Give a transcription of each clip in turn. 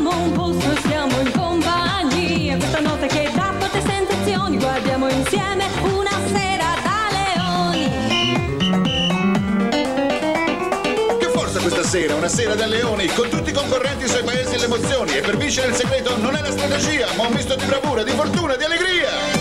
Facciamo un posto e stiamo in compagnia. Questa notte che dà forti sensazioni. Guardiamo insieme Una sera da leoni. Che forza questa sera, Una sera da leoni, con tutti i concorrenti i suoi paesi e le emozioni. E per vincere il segreto non è la strategia, ma un misto di bravura, di fortuna, di allegria.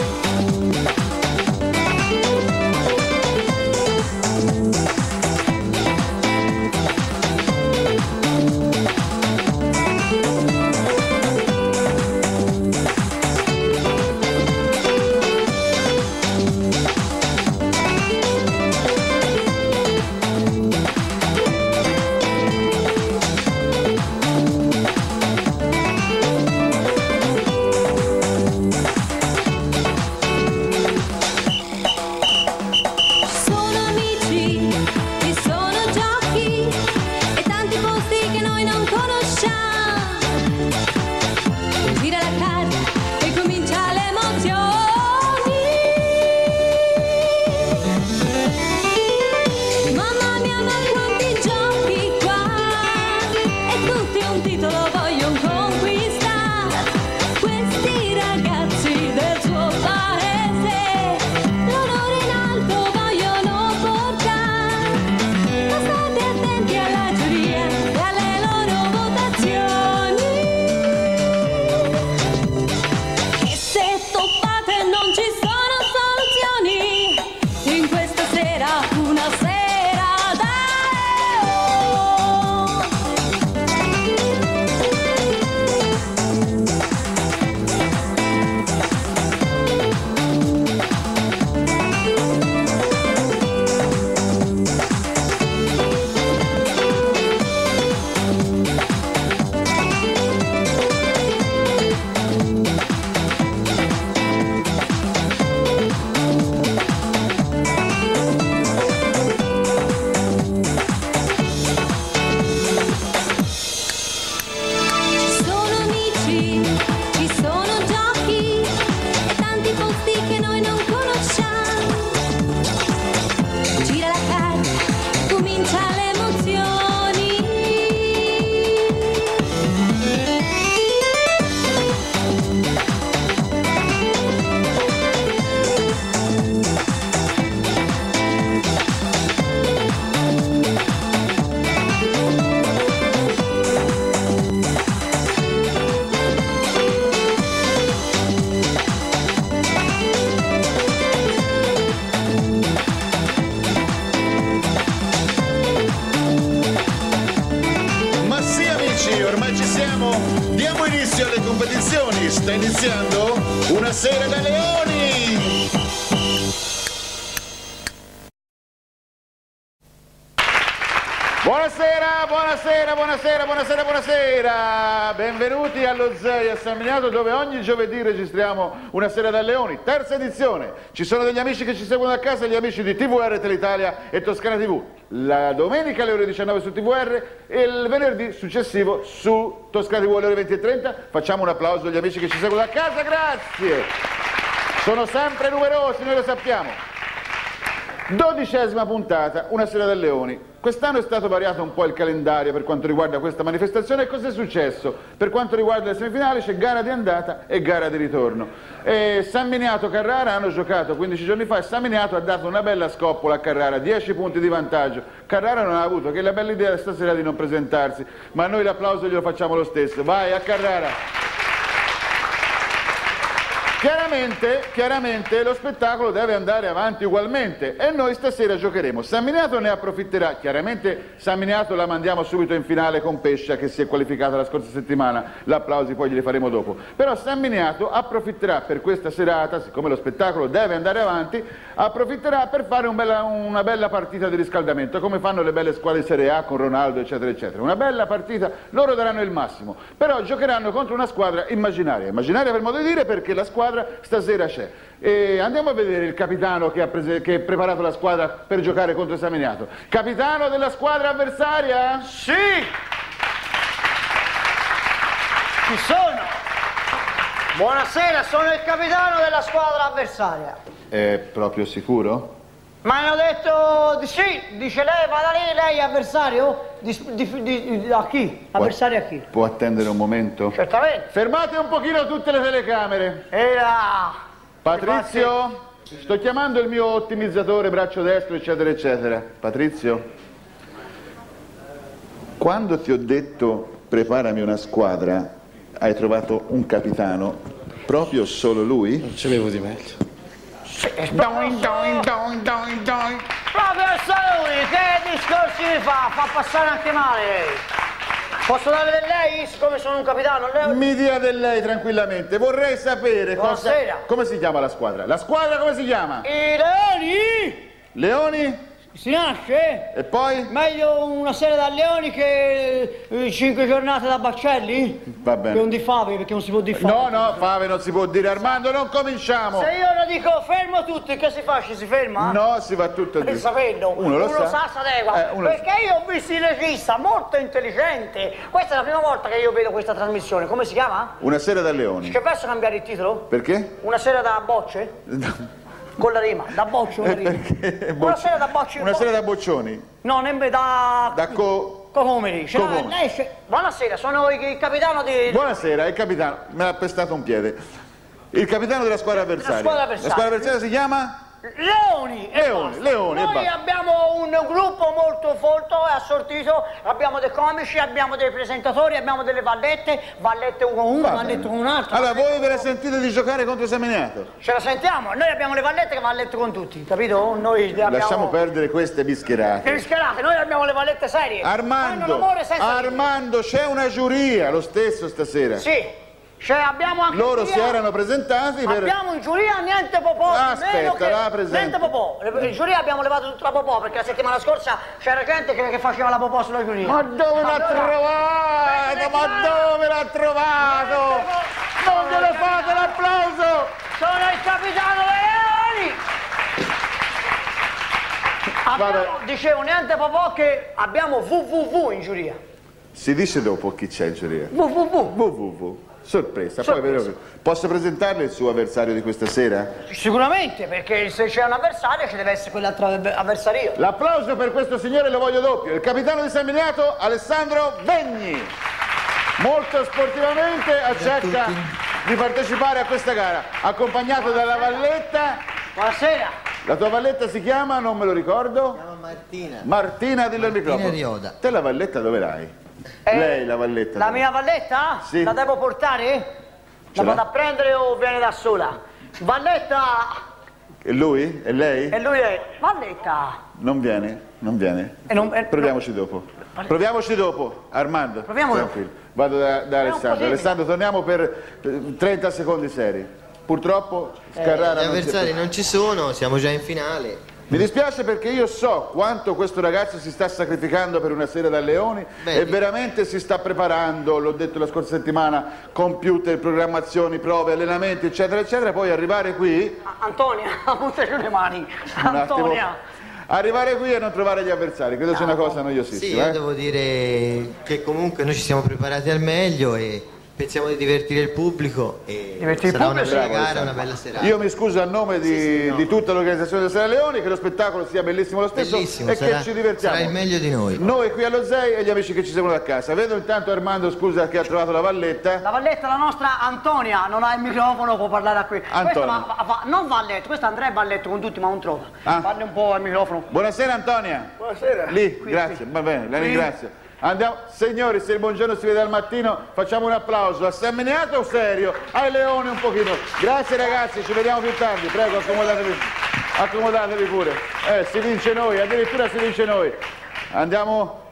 Sta iniziando Una sera da leoni! Buonasera, buonasera, buonasera, buonasera, buonasera! Benvenuti allo ZEI a San Miniato, dove ogni giovedì registriamo Una sera da leoni, terza edizione. Ci sono degli amici che ci seguono da casa, gli amici di TVR Telitalia e Toscana TV. La domenica alle ore 19 su TVR e il venerdì successivo su Toscana TV alle ore 20:30. Facciamo un applauso agli amici che ci seguono da casa, grazie! Sono sempre numerosi, noi lo sappiamo. 12ª puntata, Una sera da leoni. Quest'anno è stato variato un po' il calendario per quanto riguarda questa manifestazione. E cos'è successo? Per quanto riguarda le semifinali c'è gara di andata e gara di ritorno. San Miniato-Carrara hanno giocato 15 giorni fa e San Miniato ha dato una bella scoppola a Carrara, 10 punti di vantaggio. Carrara non ha avuto che la bella idea stasera di non presentarsi, ma noi l'applauso glielo facciamo lo stesso. Vai a Carrara! Chiaramente lo spettacolo deve andare avanti ugualmente e noi stasera giocheremo. San Miniato ne approfitterà, chiaramente San Miniato la mandiamo subito in finale con Pescia che si è qualificata la scorsa settimana, l'applausi poi glieli faremo dopo. Però San Miniato approfitterà per questa serata, siccome lo spettacolo deve andare avanti, approfitterà per fare una bella partita di riscaldamento, come fanno le belle squadre di Serie A con Ronaldo eccetera eccetera. Una bella partita, loro daranno il massimo, però giocheranno contro una squadra immaginaria per modo di dire, perché la squadra stasera c'è. E andiamo a vedere il capitano che ha preparato la squadra per giocare contro San Miniato. Capitano della squadra avversaria? Sì! Ci sono! Buonasera, sono il capitano della squadra avversaria. È proprio sicuro? Ma hanno detto di sì, dice lei, vada lì, lei è avversario? A chi? Avversari a chi? Può attendere un momento? Certamente. Fermate un pochino tutte le telecamere. Era... Patrizio, sto chiamando il mio ottimizzatore, braccio destro, eccetera, eccetera. Patrizio, quando ti ho detto preparami una squadra, hai trovato un capitano, proprio solo lui? Non ce l'avevo di meglio. Proprio il Saloni, che discorsi mi fa? Fa passare anche male lei. Posso dare del lei, siccome sono un capitano? Lei... Mi dia del lei tranquillamente, vorrei sapere Buonasera. come si chiama la squadra. La squadra come si chiama? I Leoni? Leoni? Si nasce? E poi? Meglio una sera da Leoni che 5 giornate da Baccelli? Va bene. Che non di fave, perché non si può di fave. No, no, fave non si può dire. Armando, non cominciamo. Se io ora dico fermo tutti, che si fa? Ci si ferma? No, si va tutto a Per dire. saperlo. Uno lo sa. Si adegua. Perché io ho visto il regista molto intelligente. Questa è la prima volta che io vedo questa trasmissione. Come si chiama? Una sera da Leoni. Che posso cambiare il titolo? Perché? Una sera da bocce? Con la rima, da boccio una rima. Perché? Una sera da bocce. Una sera da boccioni. No, nemmeno da... Da Cocomeri. Cocomeri. Buonasera, sono il capitano di... Buonasera, il capitano. Me l'ha pestato un piede. Il capitano della squadra avversaria. La squadra avversaria si chiama? Leoni! Leoni, e Noi basta. abbiamo un gruppo molto folto e assortito, abbiamo dei comici, abbiamo dei presentatori, abbiamo delle vallette uno con uno, vallette con un altro. Allora, voi ve la sentite di giocare contro Saminiato? Ce la sentiamo, noi abbiamo le vallette che vanno a letto con tutti, capito? Noi abbiamo... Lasciamo perdere queste bischerate. Che rischiarate, noi abbiamo le vallette serie. Armando, c'è una giuria lo stesso stasera. Sì. Cioè abbiamo anche loro si erano presentati per... Abbiamo in giuria niente popò. Aspetta, la presento. Niente popò. In giuria abbiamo levato tutta la popò perché la settimana scorsa c'era gente che faceva la popò sulla giuria. Ma dove l'ha trovato? Ma dove l'ha trovato? Non glielo fate l'applauso! Sono il capitano Leoni! Dicevo niente popò che abbiamo www in giuria. Si dice dopo chi c'è in giuria. www. Sorpresa. Poi posso presentarle il suo avversario di questa sera? Sicuramente, perché se c'è un avversario ci deve essere quell'altro avversario. L'applauso per questo signore lo voglio doppio, il capitano di San Miniato, Alessandro Vegni. Molto sportivamente accetta di partecipare a questa gara, accompagnato dalla valletta. Buonasera. La tua valletta si chiama? Non me lo ricordo. Si chiama Martina. Martina, dillo al microfono. Rioda. Te la valletta dove l'hai? Lei la valletta. La mia valletta? Sì. La devo portare? La vado a prendere o viene da sola? Valletta! E lui? E lei? E lui è... Valletta! Non viene? Non viene? Proviamoci dopo. Proviamoci dopo, Armando. Proviamo dopo. Tranquillo. Vado da Alessandro. Alessandro, torniamo per 30 secondi seri. Purtroppo Carrara Gli avversari non ci sono, siamo già in finale. Mi dispiace perché io so quanto questo ragazzo si sta sacrificando per una sera da Leoni e veramente si sta preparando, l'ho detto la scorsa settimana, computer, programmazioni, prove, allenamenti, eccetera, eccetera, poi arrivare qui... Antonia, butta giù le mani. Antonia. Arrivare qui e non trovare gli avversari, credo sia una cosa noiosissima. Sì, io devo dire che comunque noi ci siamo preparati al meglio e pensiamo di divertire il pubblico e sarà una bella gara, una bella serata. Io mi scuso a nome di tutta l'organizzazione della Sera Leoni, che lo spettacolo sia bellissimo lo stesso e che ci divertiamo. Sarà il meglio di noi. Noi qui allo Zei e gli amici che ci seguono da casa. Vedo intanto Armando, scusa, che ha trovato la valletta. La valletta, la nostra Antonia, non ha il microfono, può parlare a qui. Antonia. Non va a letto, questo Andrea va a letto con tutti, ma non trova. Parli un po' al microfono. Buonasera Antonia. Buonasera. Lì, grazie, va bene, la ringrazio. Andiamo, signori, se il buongiorno si vede al mattino, facciamo un applauso a San Miniato o serio? Ai Leoni un pochino. Grazie ragazzi, ci vediamo più tardi, prego, accomodatevi pure. Si vince noi, addirittura si vince noi. Andiamo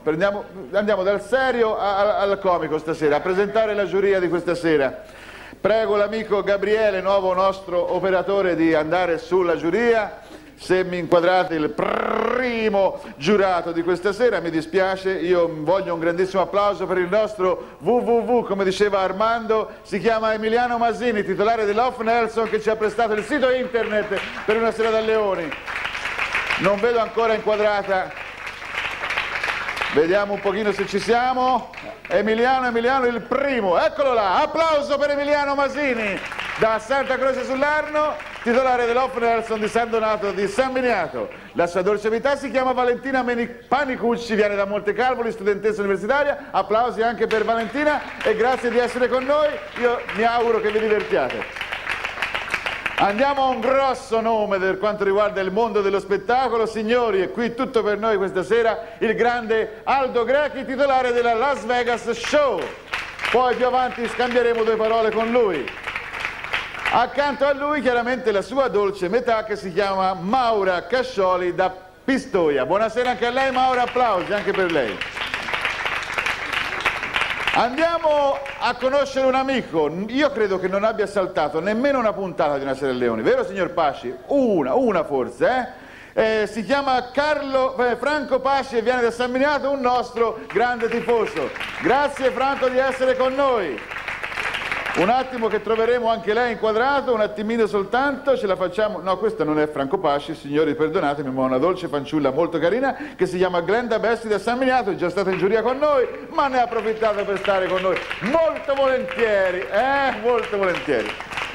dal serio al comico stasera, a presentare la giuria di questa sera. Prego l'amico Gabriele, nuovo nostro operatore, di andare sulla giuria. Se mi inquadrate il primo giurato di questa sera, mi dispiace, io voglio un grandissimo applauso per il nostro www, come diceva Armando, si chiama Emiliano Masini, titolare dell'Off Nelson, che ci ha prestato il sito internet per una sera da Leoni. Non vedo ancora inquadrata, vediamo un pochino se ci siamo. Emiliano il primo, eccolo là, applauso per Emiliano Masini da Santa Croce sull'Arno. titolare dell'Off Nelson di San Donato di San Miniato. La sua dolce vita si chiama Valentina Panicucci, viene da Montecalvoli, studentessa universitaria. Applausi anche per Valentina e grazie di essere con noi. Io mi auguro che vi divertiate. Andiamo a un grosso nome per quanto riguarda il mondo dello spettacolo, signori, e qui tutto per noi questa sera il grande Aldo Grechi, titolare della Las Vegas Show. Poi più avanti scambieremo 2 parole con lui. Accanto a lui chiaramente la sua dolce metà che si chiama Maura Cascioli da Pistoia. Buonasera anche a lei Maura, applausi anche per lei. Andiamo a conoscere un amico, io credo che non abbia saltato nemmeno una puntata di Una Sera a Leoni, vero signor Pasci? Una forse, si chiama Franco Pasci e viene da San Miniato, un nostro grande tifoso. Grazie Franco di essere con noi. Un attimo che troveremo anche lei inquadrato, un attimino soltanto, ce la facciamo. No, questo non è Franco Pasci, signori perdonatemi, ma una dolce fanciulla molto carina che si chiama Glenda Bessi da San Miniato, è già stata in giuria con noi, ma ne ha approfittato per stare con noi molto volentieri, molto volentieri.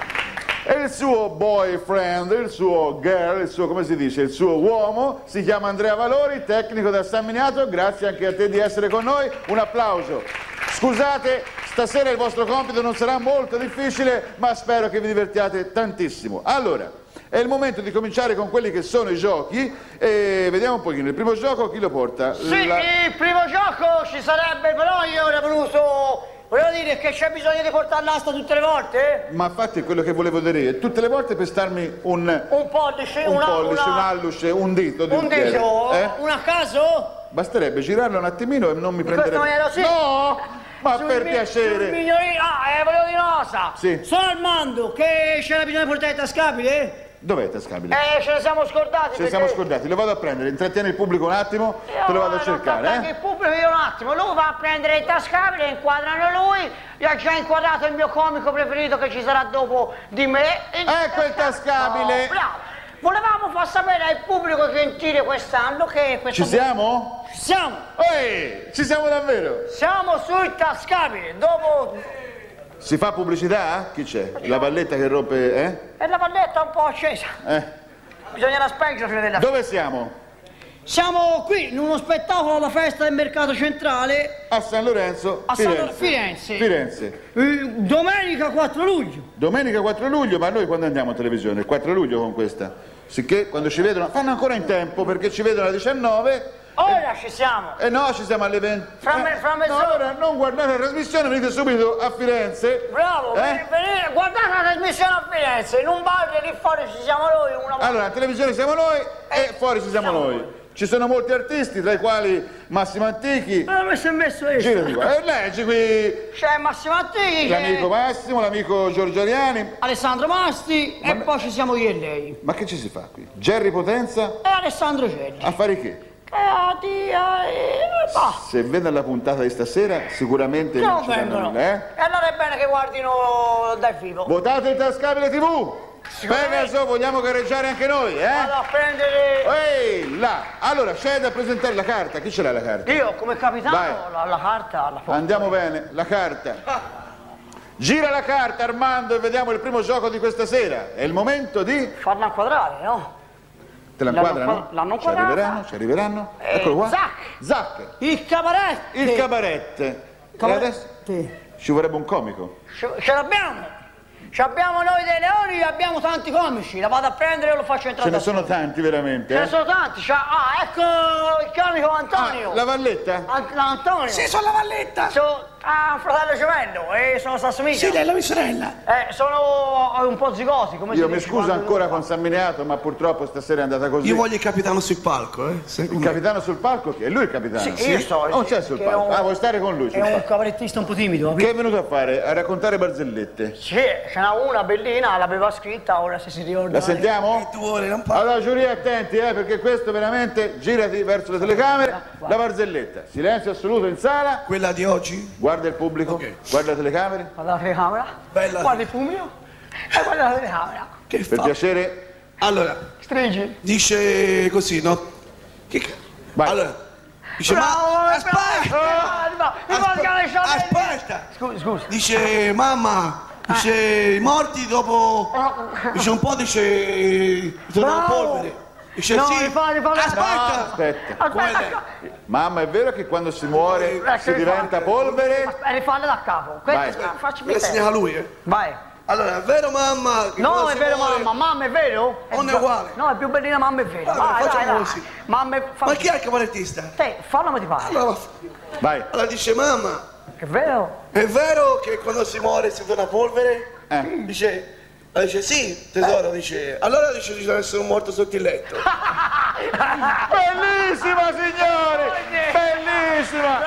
E il suo boyfriend, il suo girl, il suo, come si dice, il suo uomo, si chiama Andrea Valori, tecnico da San Miniato, grazie anche a te di essere con noi, un applauso. Scusate, stasera il vostro compito non sarà molto difficile, ma spero che vi divertiate tantissimo. Allora, è il momento di cominciare con quelli che sono i giochi e vediamo un pochino. Il primo gioco chi lo porta? Sì, il primo gioco ci sarebbe, però io avrei voluto... Volevo dire che c'è bisogno di portare l'asta tutte le volte? Ma infatti è quello che volevo dire, tutte le volte per starmi un pollice, un alluce, un dito di un piede. Dito? Un a caso? Basterebbe girarlo un attimino e non mi prenderebbe... maniera, sì. No! Ma per piacere! Volevo dire una cosa. Sì. Sono Armando, che c'era bisogno di portare il tascabile? Dov'è il tascabile? Ce ne siamo scordati. Ce ne siamo scordati, lo vado a prendere, intrattieni il pubblico un attimo, te lo vado a cercare. Il pubblico io un attimo, lui va a prendere il tascabile, inquadrano lui, io ho già inquadrato il mio comico preferito che ci sarà dopo di me. Ecco il tascabile! Bravo! Volevamo far sapere al pubblico gentile quest'anno che... Ci siamo? Ci siamo! Ehi, ci siamo davvero? Siamo sul tascabile, dopo... Si fa pubblicità? Chi c'è? La valletta che rompe, E la valletta un po' accesa. Bisognerà spengere. Dove siamo? Siamo qui in uno spettacolo alla festa del mercato centrale. A San Lorenzo, Firenze. Domenica 4 luglio. Domenica 4 luglio, ma noi quando andiamo a televisione? Il 4 luglio con questa. Sicché quando ci vedono, fanno ancora in tempo perché ci vedono alle 19. Ora ci siamo. No, ci siamo alle 20. Fra mezz'ora. No, allora non guardate la trasmissione, venite subito a Firenze. Bravo, venite, guardate la trasmissione a Firenze, in un bar lì fuori ci siamo noi. Allora, in televisione siamo noi e fuori ci siamo noi. Ci sono molti artisti, tra i quali Massimo Antichi. Mi si è messo io. Girati qua. E leggi qui. C'è Massimo Antichi. L'amico Massimo, l'amico Giorgio Ariani. Alessandro Masti e poi ci siamo io e lei. Ma che ci si fa qui? Gerry Potenza? E Alessandro Celli. A fare che? Se vedono la puntata di stasera sicuramente non ci vengono. E allora è bene che guardino dal vivo. Votate il tascabile TV. Pegaso, vogliamo gareggiare anche noi, Vado a prendere... Ehi, là. Allora, c'è da presentare la carta. Chi ce l'ha la carta? Io, come capitano, la carta la Andiamo bene, la carta. Gira la carta, Armando, e vediamo il primo gioco di questa sera. È il momento di... farla inquadrare, no? Te la inquadrano? L'hanno inquadrata. Ci arriveranno? Eccolo qua. Zac. Il cabaret. Il cabaret. E adesso ci vorrebbe un comico. Ce l'abbiamo. Ci abbiamo noi dei leoni, abbiamo tanti comici, la vado a prendere e lo faccio entrare. Ce ne sono tanti veramente? Ce ne sono tanti, ecco il comico Antonio. La Valletta? Antonio. Sì, sono la Valletta. Sono un fratello gemello e sono s'assomiglia. Sì, lei è la mia sorella. Sono un po' zigosi, come io mi scuso ancora con San Miniato, ma purtroppo stasera è andata così. Io voglio il capitano sul palco, Il capitano sul palco? Chi è? Lui il capitano? Sì, io sto. Non c'è sul palco. Vuoi stare con lui? È un cabarettista un po' timido. Che è venuto a fare? A raccontare barzellette? Sì, ce n'ha una bellina, l'aveva scritta, ora se si ricorda. La sentiamo? Allora, giuria, attenti, perché questo veramente, girati verso le telecamere, la barzelletta. Silenzio assoluto in sala. Quella di oggi? Guarda il pubblico, guarda le telecamere. Guarda la telecamera. Bella. Guarda il pubblico. E guarda la telecamera. Che per fa? piacere. Allora. Stringi. Dice così, no? Vai. Allora. Dice, aspetta! Aspetta! Scusa. Dice, mamma, Dice, i morti dopo... Dice un po', dice... Tornano polvere. Dice No, sì. rifare. Aspetta. Aspetta. Mamma, è vero che quando si muore si diventa polvere? Rifalle da capo. Vai. Facci Me la segna lui, Vai. Allora, è vero mamma? Che No, quando è si vero muore- mamma, è vero? Non è uguale. No, è più bellina mamma, è vero. Allora, Vai, facciamo dai. così. Mamma, Ma chi è il cabarettista? Te, fallo come ti pare. Vai. Allora dice, mamma, È vero? è vero che quando si muore si torna polvere? Dice sì, tesoro, dice. Allora dice di essere un morto sotto il letto. Bellissima, signori! Bellissima!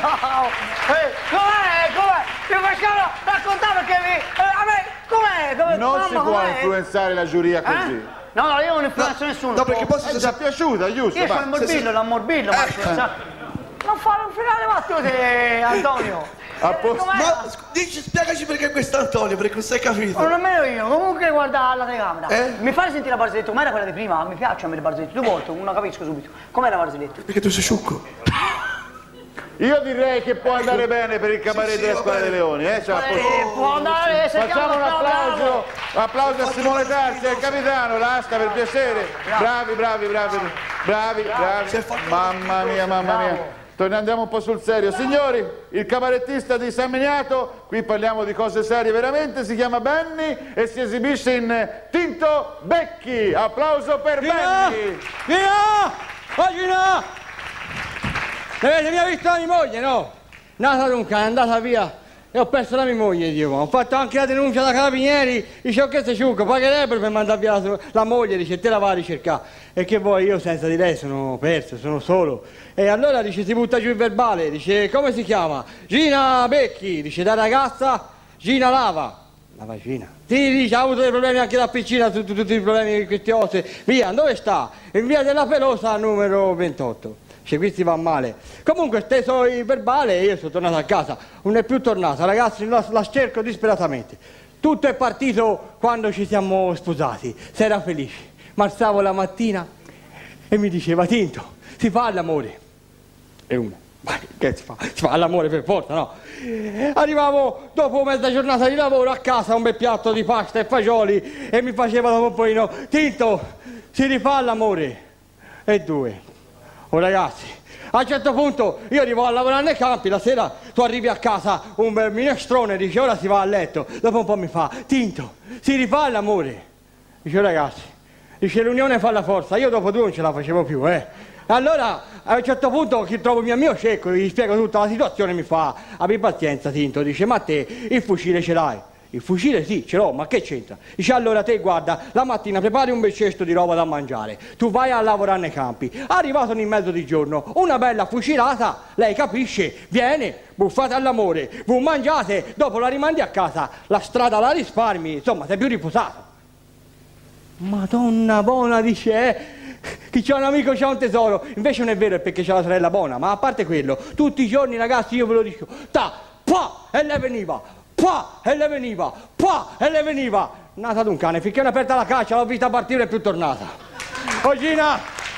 Com'è? Ti facciamo raccontare perché a me, com'è? Non si Mamma, può com'è? influenzare la giuria così. No, io non influenzo nessuno. No, perché posso È già piaciuta, giusto? Io sono va. il morbillo, l'ammorbillo, non fare un finale battute, Antonio. A posto. Com'è? Ma dici, spiegaci perché questo è Antonio, perché non sei capito. Non nemmeno io, comunque guarda la telecamera. Eh? Mi fai sentire la barzelletta, com'era quella di prima? Mi piacciono le barzellette, due volte, non la capisco subito. Com'era la barzelletta? Perché tu sei ciucco. Io direi che può andare bene per il cabaret Sì, della va Scuola bene. dei Leoni, Cioè, a posto. Può andare, Facciamo un applauso, applauso a Simone Tarsi, al capitano, l'asta per piacere. Bravi. Mamma mia. Andiamo un po' sul serio. Signori, il cabarettista di San Miniato, qui parliamo di cose serie veramente, si chiama Benny e si esibisce in Tinto Becchi. Applauso per Benny. Via! Oggi no! Avete mica visto la mia moglie, no? Nata dunque, è andata via e ho perso la mia moglie, Dio. Ho fatto anche la denuncia da carabinieri, dice che sei ciucco, pagherebbero per mandare via la moglie, dice te la vai a ricercare. E che vuoi, io senza di lei sono perso, sono solo. E allora dice si butta giù il verbale, dice come si chiama? Gina Becchi, dice da ragazza Gina Lava. La vagina. Sì, dice, ha avuto dei problemi anche da piccina, tutti i problemi di queste osse. Via, dove sta? In via della Pelosa numero 28. Dice, qui si va male. Comunque, steso il verbale e io sono tornato a casa. Non è più tornata, ragazzi, la cerco disperatamente. Tutto è partito quando ci siamo sposati. Si era felici. Ma alzavo la mattina e mi diceva, Tinto, si fa l'amore. E uno, ma che si fa? Si fa l'amore per forza, no? Arrivavo dopo mezza giornata di lavoro a casa, un bel piatto di pasta e fagioli e mi faceva dopo un pochino, Tinto, si rifà l'amore. E due. Oh ragazzi, a un certo punto io arrivo a lavorare nei campi, la sera tu arrivi a casa, un bel minestrone, dice ora si va a letto, dopo un po' mi fa, Tinto, si rifà l'amore. Dice ragazzi, dice l'unione fa la forza, io dopo due non ce la facevo più, Allora a un certo punto che trovo mio amico cieco, gli spiego tutta la situazione, mi fa, abbi pazienza Tinto, dice ma te il fucile ce l'hai? Il fucile sì, ce l'ho, ma che c'entra? Dice allora te guarda, la mattina prepari un bel cesto di roba da mangiare, tu vai a lavorare nei campi, arrivato nel mezzo di giorno, una bella fucilata, lei capisce, viene, buffate all'amore, voi mangiate, dopo la rimandi a casa, la strada la risparmi, insomma sei più riposato. Madonna buona, dice chi c'ha un amico c'ha un tesoro, invece non è vero, è perché c'ha la sorella buona, ma a parte quello, tutti i giorni ragazzi io ve lo dico, e lei veniva, e lei veniva, e lei veniva, nata d'un cane, finché non è aperta la caccia, l'ho vista partire e più tornata. Oh Gina,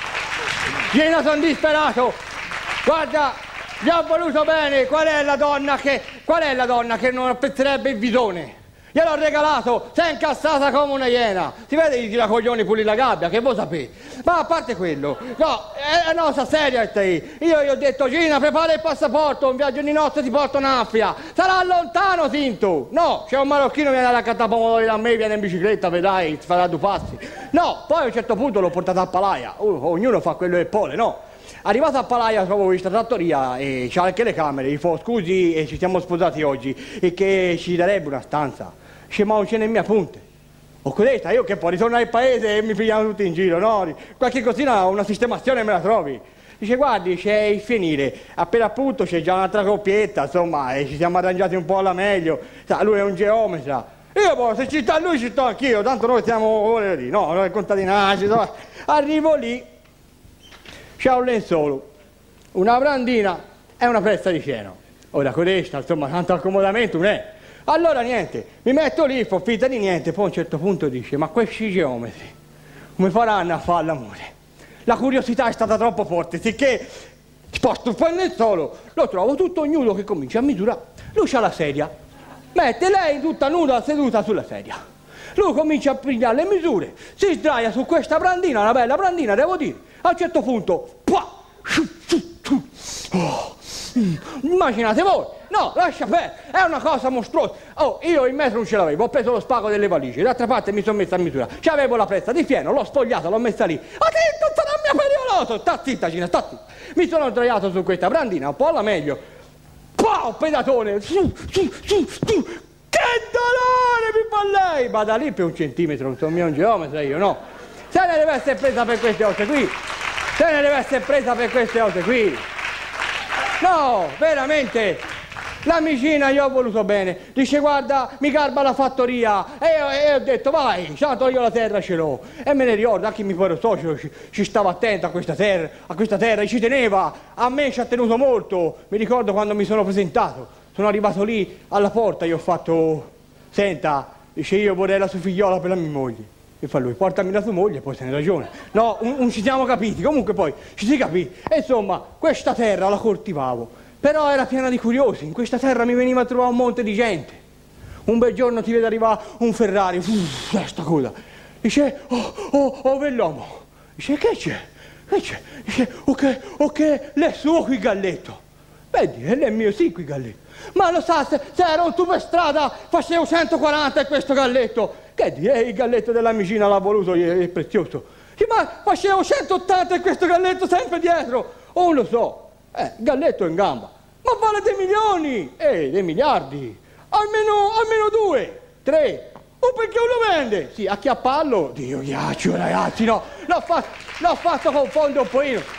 sono disperato, guarda, gli ho voluto bene, qual è la donna che non apprezzerebbe il visone? Gliel'ho regalato, si è incazzata come una iena. Si vede i tiracoglioni pulire la gabbia, che voi sapete. Ma a parte quello, no, sta seria te. Io gli ho detto, Gina, prepara il passaporto, un viaggio di notte ti porto in Affria. Sarà lontano, Tinto. No, c'è un marocchino che viene da cattare pomodori da me, viene in bicicletta, vedrai, ti farà due passi. No, poi a un certo punto l'ho portato a Palaia. Ognuno fa quello che vuole, no? Arrivato a Palaia trovo questa trattoria e c'ha anche le camere, gli fa scusi e ci siamo sposati oggi e che ci darebbe una stanza. Dice ma non c'è nemmeno punte. Ho detto io che poi ritorno al paese e mi pigliano tutti in giro, no? Qualche cosina, una sistemazione me la trovi. Dice guardi c'è il fienile, appena appunto c'è già un'altra coppietta, insomma, e ci siamo arrangiati un po' alla meglio. Sa, lui è un geometra. Io se ci sta lui ci sto anch'io, tanto noi siamo lì, no? Noi contadinaggi, insomma. Arrivo lì. C'è un lenzuolo, una brandina e una pressa di fieno. Ora questa, insomma, tanto accomodamento non è. Allora niente, mi metto lì, fa finta di niente, poi a un certo punto dice, ma questi geometri come faranno a fare l'amore? La curiosità è stata troppo forte, sicché sposto un po' il lenzuolo, lo trovo tutto ognuno che comincia a misurare. Lui c'ha la sedia, mette lei tutta nuda seduta sulla sedia. Lui comincia a pigliare le misure, si sdraia su questa brandina, una bella brandina, devo dire. A un certo punto, immaginate voi, no, lascia perdere, è una cosa mostruosa. Oh, io il metro non ce l'avevo, ho preso lo spago delle valigie, d'altra parte mi sono messa a misura, c'avevo la presa di fieno, l'ho spogliata, l'ho messa lì. Attento, sarà mia pericoloso, sta zitta Gina, sta zitta. Mi sono sdraiato su questa brandina, un po' alla meglio, pedatone, su, che dolore mi fa lei, vada lì per 1 centimetro, non sono mio un geometra io, no. Se ne deve essere presa per queste cose qui, se ne deve essere presa per queste cose qui. No, veramente, l'amicina io ho voluto bene, dice guarda mi garba la fattoria e ho detto vai, tanto io la terra ce l'ho e me ne ricordo, anche mio povero socio ci stava attento a questa terra, ci teneva, a me ci ha tenuto molto, mi ricordo quando mi sono presentato, sono arrivato lì alla porta, io ho fatto, senta, dice io vorrei la sua figliola per la mia moglie. E fa lui, portami la tua moglie, poi se ne ragione. No, non ci siamo capiti, comunque poi ci si capì. E insomma, questa terra la coltivavo, però era piena di curiosi, in questa terra mi veniva a trovare un monte di gente. Un bel giorno ti vede arrivare un Ferrari, sta coda. Dice, oh, bell'uomo. Dice, che c'è? Dice, ok, l'è suo qui galletto. Vedi, è mio sì qui galletto. Ma lo sa, se ero tu per strada facevo 140 e questo galletto. Che di? Il galletto dell'amicina l'ha voluto, è prezioso. Sì, ma facevo 180 e questo galletto sempre dietro. Oh, lo so, il galletto è in gamba. Ma vale dei milioni, dei miliardi. Almeno 2, 3. Oh, perché uno vende? Sì, acchiapparlo. Dio ghiaccio, ragazzi, no. L'ho fatto confondere un pochino.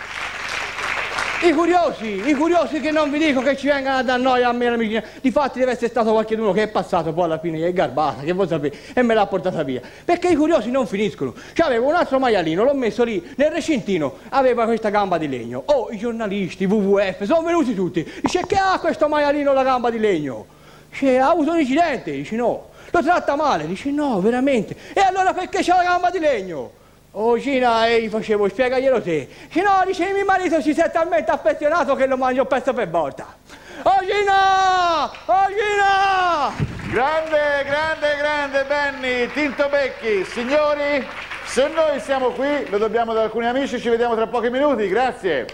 I curiosi che non vi dico che ci vengano a dar noia a me la mia. Difatti deve essere stato qualcuno che è passato poi alla fine, che è garbata, che voi sapete, e me l'ha portata via. Perché i curiosi non finiscono. C'avevo un altro maialino, l'ho messo lì nel recintino, aveva questa gamba di legno. Oh, i giornalisti, WWF, sono venuti tutti. Dice, che ha questo maialino la gamba di legno? Dice, ha avuto un incidente? Dice, no. Lo tratta male? Dice, no, veramente. E allora perché c'ha la gamba di legno? Oh Gina, gli facevo, spiegaglielo te. Dice no, dice mio marito si è talmente affezionato che lo mangio pezzo per volta. Oh Gina! Oh Gina! Grande Benny, Tinto Becchi. Signori, se noi siamo qui, lo dobbiamo ad alcuni amici, ci vediamo tra pochi minuti, grazie.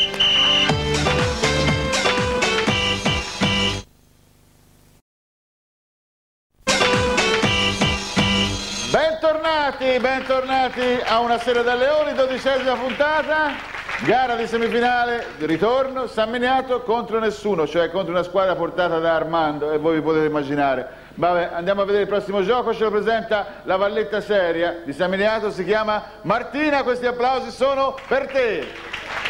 Bentornati a Una Sera da Leoni, 12ª puntata, gara di semifinale, ritorno, San Miniato contro nessuno, cioè contro una squadra portata da Armando, e voi vi potete immaginare. Vabbè, andiamo a vedere il prossimo gioco, ce lo presenta la valletta seria di San Miniato, si chiama Martina, questi applausi sono per te.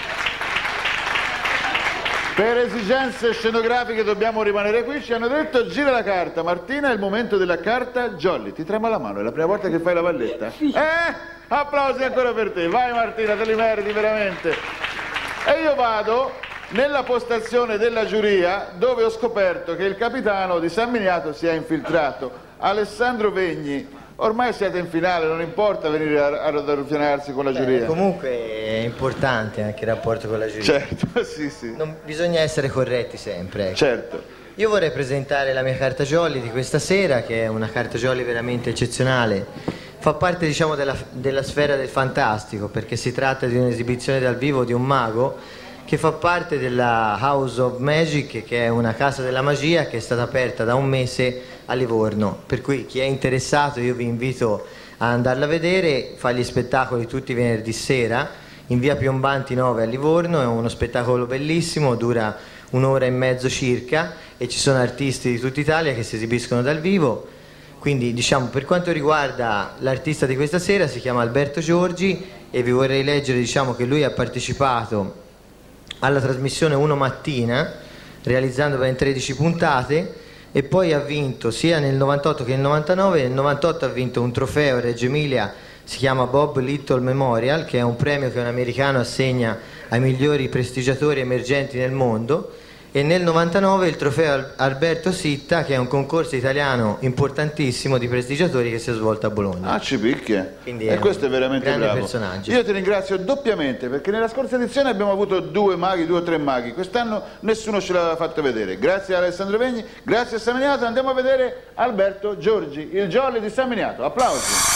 Per esigenze scenografiche dobbiamo rimanere qui, ci hanno detto gira la carta, Martina è il momento della carta Jolly, ti trema la mano, è la prima volta che fai la valletta? Applausi ancora per te, vai Martina, te li meriti veramente. E io vado nella postazione della giuria dove ho scoperto che il capitano di San Miniato si è infiltrato, Alessandro Vegni. Ormai siete in finale, non importa venire a raffinarsi con la giuria. Comunque è importante anche il rapporto con la giuria. Certo, sì. Bisogna essere corretti sempre. Ecco. Certo. Io vorrei presentare la mia carta jolly di questa sera, che è una carta jolly veramente eccezionale. Fa parte, diciamo, della sfera del fantastico, perché si tratta di un'esibizione dal vivo di un mago che fa parte della House of Magic, che è una casa della magia che è stata aperta da un mese a Livorno, per cui chi è interessato io vi invito a andarla a vedere, fa gli spettacoli tutti i venerdì sera in via Piombanti 9 a Livorno, è uno spettacolo bellissimo, dura 1 ora e mezzo circa e ci sono artisti di tutta Italia che si esibiscono dal vivo. Quindi diciamo, per quanto riguarda l'artista di questa sera si chiama Alberto Giorgi e vi vorrei leggere, diciamo, che lui ha partecipato alla trasmissione Uno Mattina realizzando ben 13 puntate e poi ha vinto sia nel 98 che nel 99. Nel 98 ha vinto un trofeo a Reggio Emilia, si chiama Bob Little Memorial, che è un premio che un americano assegna ai migliori prestigiatori emergenti nel mondo, e nel 99 il trofeo Alberto Sitta, che è un concorso italiano importantissimo di prestigiatori che si è svolto a Bologna. Ah, ci picchia. Quindi E questo è veramente grande bravo. personaggio. Io ti ringrazio doppiamente perché nella scorsa edizione abbiamo avuto 2 o 3 maghi, quest'anno nessuno ce l'aveva fatto vedere. Grazie a Alessandro Vegni, grazie a San Miniato, andiamo a vedere Alberto Giorgi, il jolly di San Miniato. Applausi.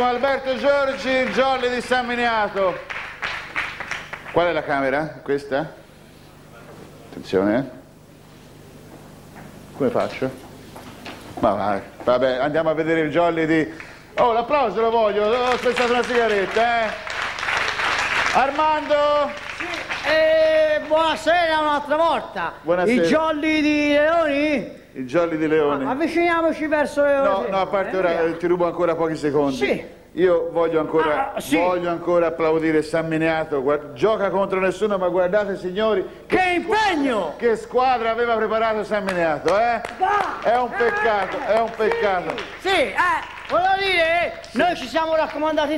Alberto Giorgi, il Jolly di San Miniato. Qual è la camera? Questa? Attenzione. Come faccio? Ma vai, vabbè, andiamo a vedere il Jolly di... Oh, l'applauso lo voglio, ho spezzato una sigaretta, Armando! Sì, buonasera un'altra volta. Buonasera. I Jolly di Leoni? Il Jolly di Leoni. Avviciniamoci verso Leoni. No, a parte ora ti rubo ancora pochi secondi. Sì. Io voglio ancora, sì. voglio ancora applaudire San Miniato, gioca contro nessuno, ma guardate signori Che impegno! che squadra aveva preparato San Miniato, È un peccato, è un peccato. Sì, volevo dire, noi ci siamo raccomandati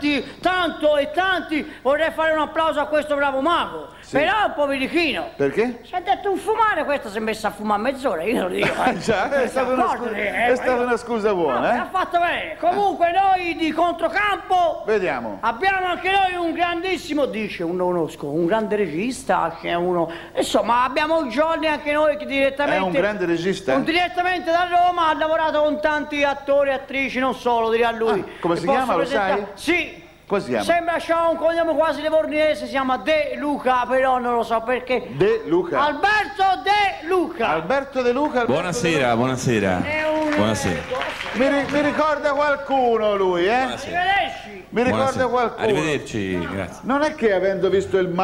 tanto e tanti, vorrei fare un applauso a questo bravo mago, però è un po' birichino. Perché? Ci ha detto un fumare, questo si è messo a fumare mezz'ora, io lo dico. Già, è stata una scusa buona, Ha fatto bene. Comunque noi di controcampo Vediamo. abbiamo anche noi un grandissimo, dice, un grande regista, c'è uno, insomma abbiamo un Jolly anche noi che direttamente... È un grande regista? Direttamente da Roma, ha lavorato con tanti attori e attrici, non solo, dirà lui. come si chiama, lo sai? Sì. Come si chiama? Sembra c'ha un cognome quasi livornese, si chiama De Luca, però non lo so perché. De Luca. Alberto De Luca. Alberto De Luca. Buonasera, buonasera. Buonasera. Mi ricorda qualcuno lui, Arrivederci. Mi ricorda Buonasera. qualcuno. Arrivederci, grazie. Non è che avendo visto il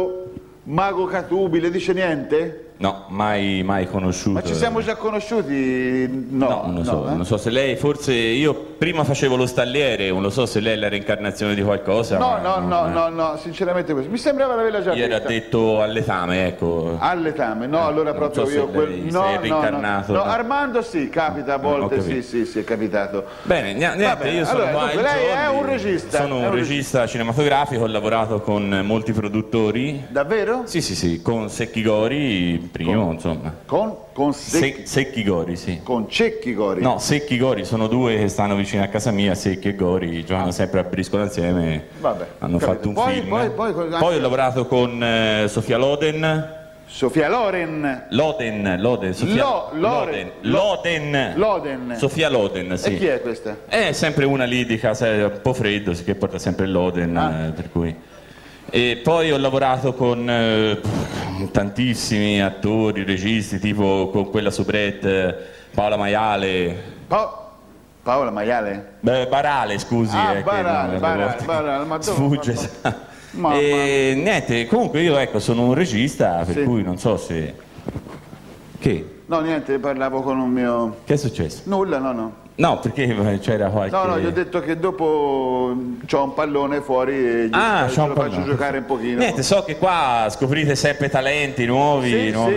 mago Catubi le dice niente? No, mai conosciuto. Ma ci siamo già conosciuti? No, non so se lei, forse io prima facevo lo stalliere, non lo so se lei è la reincarnazione di qualcosa. No, sinceramente questo. Mi sembrava di averla già Ieri ha vista. detto all'etame, ecco. All'etame, no, allora non proprio so se io lei si è reincarnato. No, Armando sì, capita a volte, ho capito. sì, è capitato. Bene, niente, Vabbè, io sono allora, qua dunque, il lei è Jolly. un regista. Sono un regista cinematografico, ho lavorato con molti produttori. Davvero? Sì, con Secchi Gori, primo, insomma. Con Secchi Gori, sì. Con Cecchi Gori? No, Secchi Gori, sono due che stanno vicino a casa mia, Secchi e Gori, giocano sempre a briscola insieme. Vabbè, hanno capito. fatto un film. Poi ho lavorato con Sofia Loden. Sofia Loren. Loden, Sofia Loden. Sofia Loden, sì. E chi è questa? È sempre una lì di casa, è un po' freddo, sì, che porta sempre il Loden, per cui. E poi ho lavorato con tantissimi attori, registi, tipo con quella soubrette, Paola Maiale. Paola Maiale? Barale, scusi. Barale, ma sfugge. E niente, comunque io ecco sono un regista, per cui non so se... Che? No, niente, parlavo con un mio... Che è successo? Nulla, no. No, perché c'era qualche... No, gli ho detto che dopo c'ho un pallone fuori e gli lo faccio giocare un pochino. Niente, so che qua scoprite sempre talenti nuovi,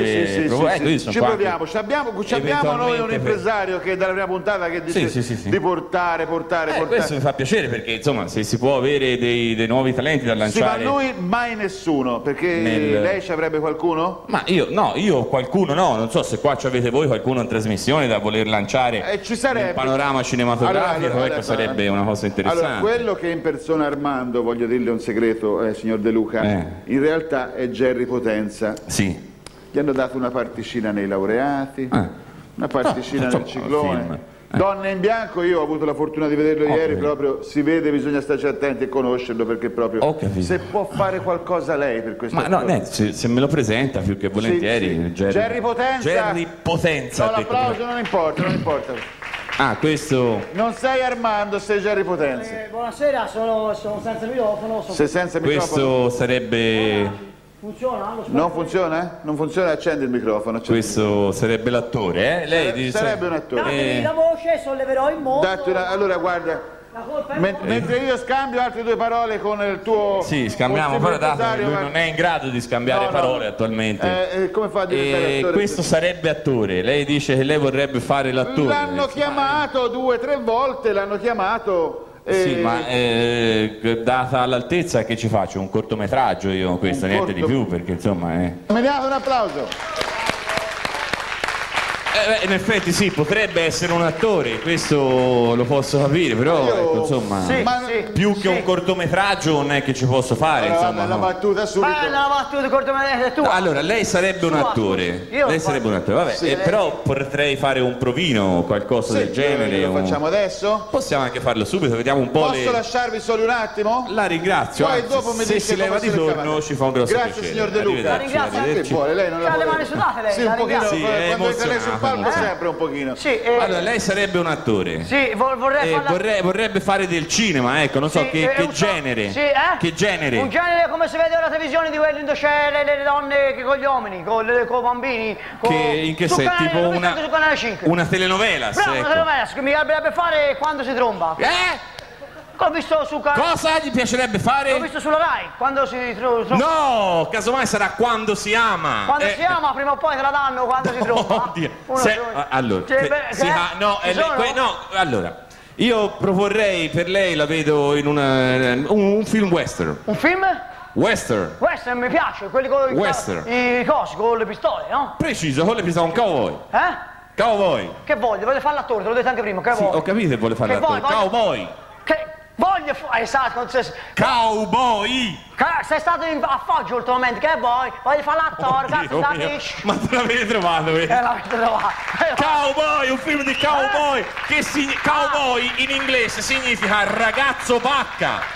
ci proviamo. Ci abbiamo noi un impresario che dalla prima puntata che dice di portare. Questo mi fa piacere perché insomma se si può avere dei nuovi talenti da lanciare... Sì, ma noi mai nessuno, perché lei ci avrebbe qualcuno? Ma io qualcuno no, non so se qua ci avete voi qualcuno in trasmissione da voler lanciare. Ci sarebbe. Panorama cinematografico, ecco, sarebbe una cosa interessante. Allora, quello che impersona Armando, voglio dirle un segreto, signor De Luca, in realtà è Gerry Potenza. Sì. Gli hanno dato una particina nei laureati, una particina nel ciclone. Donne in bianco, io ho avuto la fortuna di vederlo ieri, proprio si vede, bisogna starci attenti e conoscerlo perché proprio se può fare qualcosa lei per questo. Ma no, se me lo presenta più che volentieri. Gerry Potenza. Gerry Potenza. No, l'applauso non importa. Questo... Non sei Armando, sei Gerry Potenza. Buonasera, sono senza microfono. Sei senza microfono? Questo sarebbe... Funziona? Non funziona? Non funziona, accendi il microfono. Questo sarebbe l'attore, Lei dice... Sarebbe un attore. Datemi la voce, solleverò il mondo. Allora guarda... Mentre io scambio altre due parole con il tuo... Sì, scambiamo, però lui non è in grado di scambiare parole attualmente. Come fa a diventare attore? Questo sarebbe attore, lei dice che lei vorrebbe fare l'attore. L'hanno chiamato 2 o 3 volte, l'hanno chiamato... Sì, ma data l'altezza che ci faccio? Un cortometraggio io, questo, niente di più, perché insomma... Mi date un applauso. In effetti sì, potrebbe essere un attore, questo lo posso capire, però ecco, insomma, più che un cortometraggio non è che ci posso fare, insomma. La battuta subito. La battuta cortometraggio è tua. Allora, lei sarebbe un attore, vabbè, però potrei fare un provino, qualcosa del genere. Lo facciamo adesso? Possiamo anche farlo subito, vediamo un po'. Posso lasciarvi solo un attimo? La ringrazio, poi anzi, dopo mi se dice si leva di torno ci fa un grosso piacere. Grazie signor De Luca. La ringrazio. Che vuole? Lei non ha le mani sudate lei. Sì, un pochino, sì, quando entra lei sul palco sempre un pochino. Sì, allora, lei sarebbe un attore. Sì, vorrebbe fare del cinema, ecco, non so che genere. Sì, Che genere? Un genere come si vede ora televisione di quelli dove c'è le donne che con gli uomini, con i bambini. In che senso? Tipo una telenovela. Bravo, una telenovela, che mi piacerebbe fare quando si tromba. L'ho visto su canale. Cosa gli piacerebbe fare? L'ho visto sulla Rai, quando si tromba. No, casomai sarà quando si ama. Quando si ama, prima o poi te la danno quando si tromba. Oddio. Allora, allora, io proporrei per lei, la vedo in un film western. Un film? Western. Western mi piace, quelli con i cosi, con le pistole, no? Preciso, con le pistole, un cowboy. Cowboy. Che voglio fare l'attore, te l'ho detto anche prima, che sì, ho capito che vuole fare l'attore. Cowboy. Voglio fare, esatto, cowboy! Sei stato a Foggio ultimamente, che vuoi? Voglio fare l'attore, capisci? Ma te l'avete trovato, vedi? L'avete trovato. Cowboy, un film di cowboy! Cowboy in inglese significa ragazzo vacca!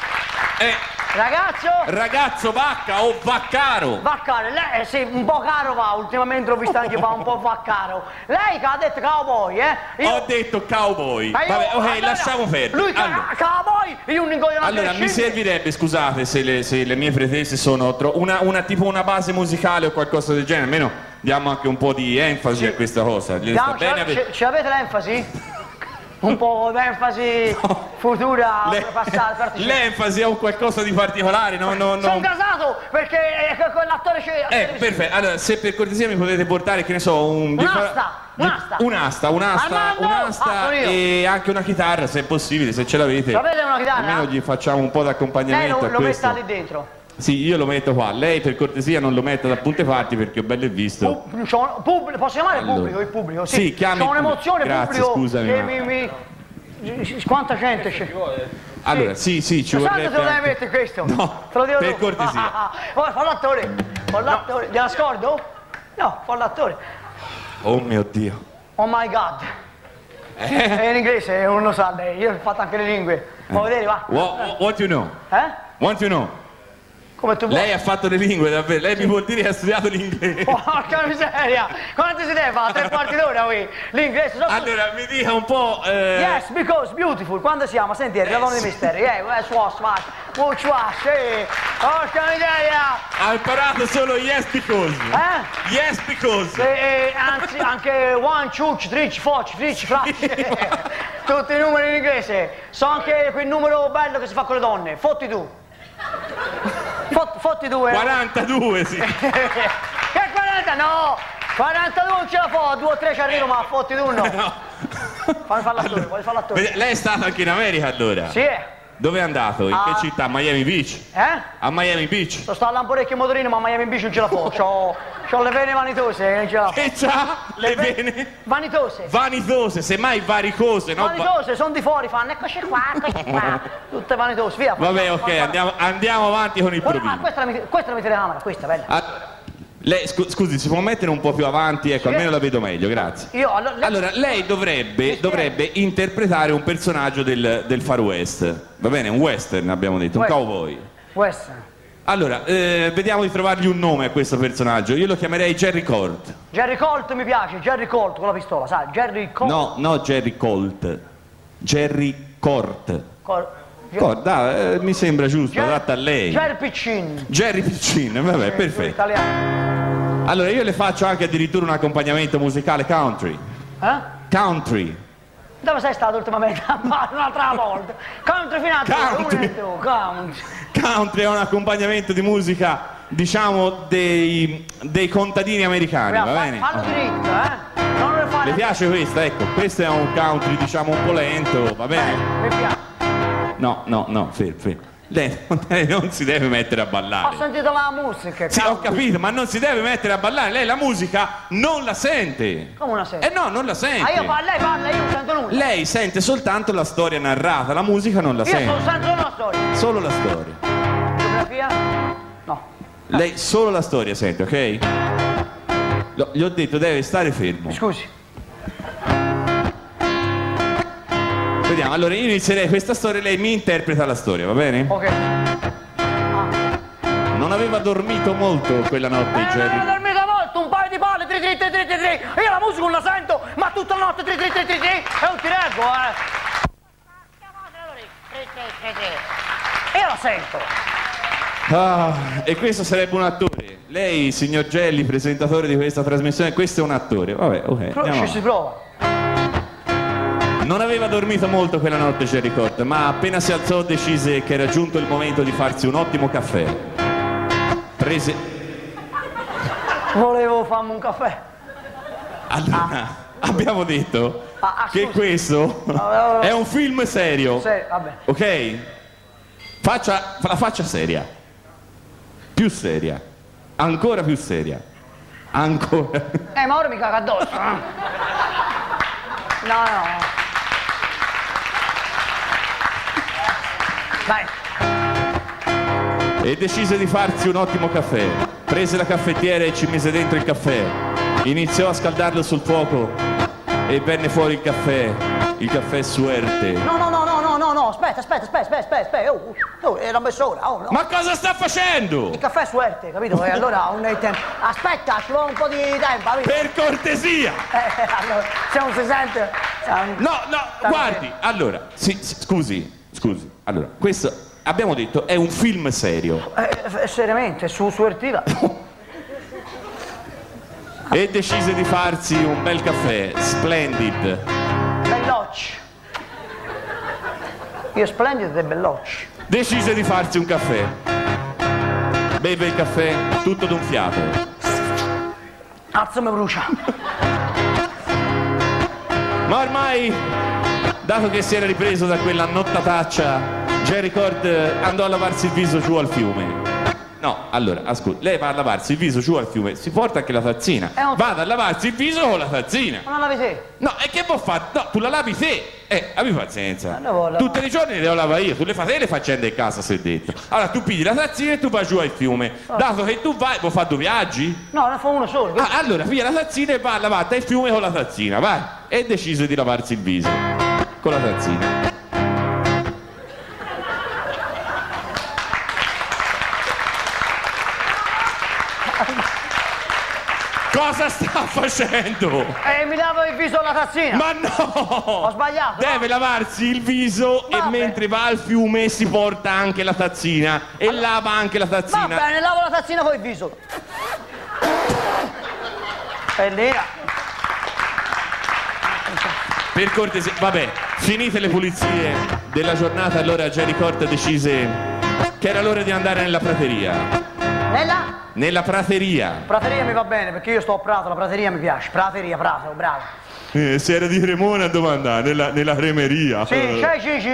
Ragazzo vacca o vaccaro! Vaccaro, lei sì, un po' caro va, ultimamente l'ho visto anche fa un po' vaccaro. Lei che ha detto cowboy, Ho detto cowboy. Vabbè, ok, lasciamo perdere. Lui cowboy, io un ingoglionato. Allora, mi servirebbe, scusate se le mie pretese sono tipo una base musicale o qualcosa del genere, almeno diamo anche un po' di enfasi a questa cosa. Ci avete l'enfasi? Un po' d'enfasi futura, passata. L'enfasi è un qualcosa di particolare, no? Sono casato perché quell'attore c'è. Perfetto, allora se per cortesia mi potete portare, che ne so, un'asta e anche una chitarra, se è possibile, se ce l'avete. Sapete una chitarra? Almeno gli facciamo un po' d'accompagnamento. Lei lo metta lì dentro. Sì, io lo metto qua, lei per cortesia non lo metta da punte parti perché ho bello visto. Posso chiamare il pubblico? Sì, chiami. C'ho un'emozione, grazie, pubblico. Scusami. Quanta gente c'è? Allora, sì, ci vorrebbe. Te lo devi mettere questo? No, te lo dico per cortesia. Fa l'attore. Gliela scordo? No, fa l'attore. Oh mio Dio. Oh my God. È in inglese, non lo sa lei. Io ho fatto anche le lingue. Vuoi vedere, va? What you know? Want you know? Come tu vuoi. Lei ha fatto le lingue, davvero? Lei mi vuol dire che ha studiato l'inglese? Porca miseria! Quanto si deve fare? 3 quarti d'ora qui? L'inglese? Allora, mi dica un po'... Yes, because beautiful. Quando siamo? Senti, il radone di mistero. Which was. Porca miseria! Ha imparato solo yes because. Yes because. Anzi, anche 1, 2, 3, 4, 5, 6. Tutti i numeri in inglese. So anche quel numero bello che si fa con le donne. Fotti tu. Fotti 2. 42, sì. Che 40? No! 42 non ce la fa, 2 o 3 ci arrivo, ma fotti tu no. Fammi fare l'attore, voglio fare l'attore. Lei è stato anche in America allora? Sì. Dove è andato? In che città? A Miami Beach? A Miami Beach? Sto a lamporecchio motorino, ma a Miami Beach non ce la faccio. C'ho le vene vanitose, non ce la faccio. Che c'ha? Le vene? Vanitose. Vanitose, semmai varicose, no? Vanitose, sono di fuori, fanno eccoci qua. Tutte vanitose, via. Vabbè, ok, andiamo avanti con il provino. Questa è la mia telecamera, questa, bella. Lei, scusi, si può mettere un po' più avanti? Ecco, almeno la vedo meglio, grazie. Allora, lei dovrebbe interpretare un personaggio del Far West, va bene? Un western, abbiamo detto, un cowboy. Western. Allora, vediamo di trovargli un nome a questo personaggio. Io lo chiamerei Jerry Colt. Jerry Colt mi piace, Jerry Colt con la pistola, sai? Jerry Colt. No, Jerry Colt. Jerry Colt. Mi sembra giusto, adatto a lei. Jerry Piccin. Jerry Piccin, vabbè, perfetto. Italiano. Allora, io le faccio anche addirittura un accompagnamento musicale country. Country. Dove sei stato ultimamente? Un'altra volta. Country fino a Country è un accompagnamento di musica, diciamo, dei contadini americani, va bene? Fallo diritto, Non lo fare. Le piace questa? Ecco, questo è un country, diciamo, un po' lento, va bene? Mi piace. No, fermo. Lei non si deve mettere a Ho ballare. sentito la musica. Sì, ho cavolo. capito, ma non si deve mettere a ballare. Lei la musica non la sente. Come la senti? Eh no, non la sente. Lei parla, io non sento nulla. Lei sente soltanto la storia narrata, la musica non la Io sente. sento solo la storia. Solo la storia. Geografia? No. Lei solo la storia sente, ok? Gli ho detto deve stare fermo. Scusi. Vediamo, allora io inizierei questa storia e lei mi interpreta la storia, va bene? Ok. Non aveva dormito molto quella notte, Non Jerry. ho dormito molto, un paio di palle, tri. Io la musica non la sento, ma tutta la notte tri. E non ti reggo, Io la sento. Ah, e questo sarebbe un attore. Lei, signor Gelli, presentatore di questa trasmissione, questo è un attore. Vabbè, ok. andiamo Ci si avanti. prova. Non aveva dormito molto quella notte Jerry Cott, ma appena si alzò decise che era giunto il momento di farsi un ottimo caffè. Prese... Volevo farmi un caffè. Allora, abbiamo detto che scusi. questo No. è un film serio. Sì, vabbè. Ok? La faccia seria. Più seria. Ancora più seria. Ancora. Ma ora mi caga addosso. No. Dai. E decise di farsi un ottimo caffè. Prese la caffettiera e ci mise dentro il caffè. Iniziò a scaldarlo sul fuoco e venne fuori il caffè Suerte. No, aspetta. Era mezz'ora. Oh, no. Ma cosa sta facendo? Il caffè è suerte, capito? E allora un tempo. Aspetta, ci vuole un po' di tempo, capito? Per cortesia! Allora, se non si sente. No, guardi, allora, scusi, allora, questo, abbiamo detto, è un film serio. Seriamente, su Ertila. E decise di farsi un bel caffè, Splendid. Bellocci. Io Splendid e Bellocci. Decise di farsi un caffè. Beve il caffè tutto d'un fiato. Cazzo mi brucia. Ma ormai, dato che si era ripreso da quella nottataccia, Jerry Cott andò a lavarsi il viso giù al fiume. No, allora, ascolta, lei va a lavarsi il viso giù al fiume, si porta anche la tazzina. Vada a lavarsi il viso con la tazzina. Ma non la vedi? No, e che può fare? No, tu la lavi te. Abbi pazienza. Allora, Tutti i giorni le devo lavare io, tu le fai le faccende in casa, si è detto. Allora tu pigli la tazzina e tu vai giù al fiume. Dato che tu vai, vuoi fare due viaggi? No, ne fa uno solo. Allora piglia la tazzina e va a lavare il fiume con la tazzina, vai. E decise di lavarsi il viso con la tazzina. Cosa sta facendo? Mi lavo il viso alla tazzina. Ma no! Ho sbagliato. Deve lavarsi il viso e mentre va al fiume si porta anche la tazzina e lava anche la tazzina. Va bene, lavo la tazzina con il viso. Bellina. Per cortesia, vabbè, finite le pulizie della giornata, allora Jerry Cott decise che era l'ora di andare nella prateria. Nella prateria. Prateria mi va bene perché io sto a Prato, la prateria mi piace. Prateria, Prato, bravo. Se era di Cremona dove andare? Nella cremeria. Sì. E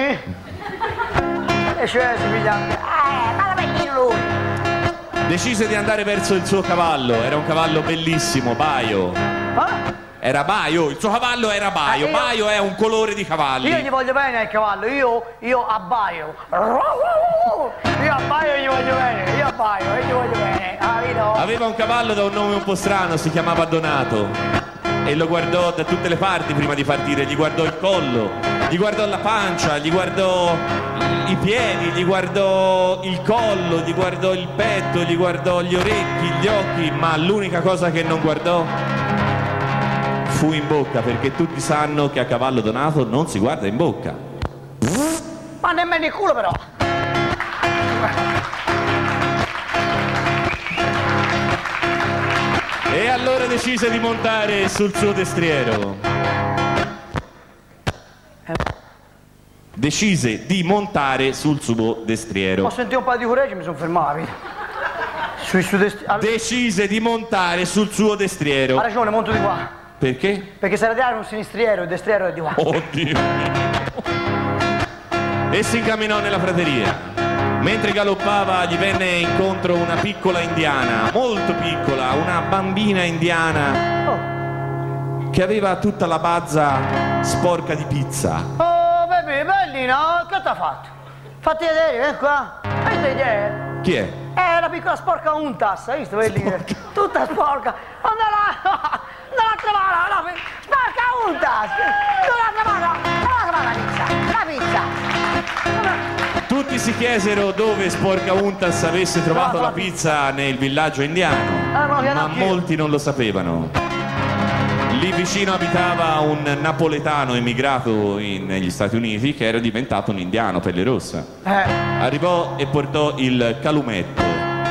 cioè si piglia anche. Ma la mettino lui. Decise di andare verso il suo cavallo, era un cavallo bellissimo, Baio. Era Baio, il suo cavallo era Baio. Baio è un colore di cavalli. Io gli voglio bene al cavallo, io abbaio. Io abbaio e gli voglio bene, io abbaio e gli voglio bene. Aveva un cavallo da un nome un po' strano, si chiamava Donato. E lo guardò da tutte le parti prima di partire, gli guardò il collo, gli guardò la pancia, gli guardò i piedi, gli guardò il collo, gli guardò il petto, gli guardò gli orecchi, gli occhi, ma l'unica cosa che non guardò fu in bocca, perché tutti sanno che a cavallo donato non si guarda in bocca. Ma nemmeno il culo però. E allora decise di montare sul suo destriero. Decise di montare sul suo destriero. Ho sentito un paio di cureggi e mi sono fermato. Decise di montare sul suo destriero. Ha ragione, monto di qua. Perché? Perché se era un sinistriero, il destriero è di qua. Oddio. E si incamminò nella prateria. Mentre galoppava gli venne incontro una piccola indiana, molto piccola, una bambina indiana che aveva tutta la bazza sporca di pizza. Oh, baby, bellina, che t'ha fatto? Fatti vedere, vieni qua. Hai idee? Chi è? È una piccola sporca untas, hai visto? Bellina? Tutta sporca. Dall'altra mano, sporca untas. Dall'altra mano, la pizza. Tutti si chiesero dove Sporca Untas avesse trovato la pizza nel villaggio indiano, ma molti non lo sapevano. Lì vicino abitava un napoletano emigrato negli Stati Uniti che era diventato un indiano, pelle rossa. Arrivò e portò il calumetto.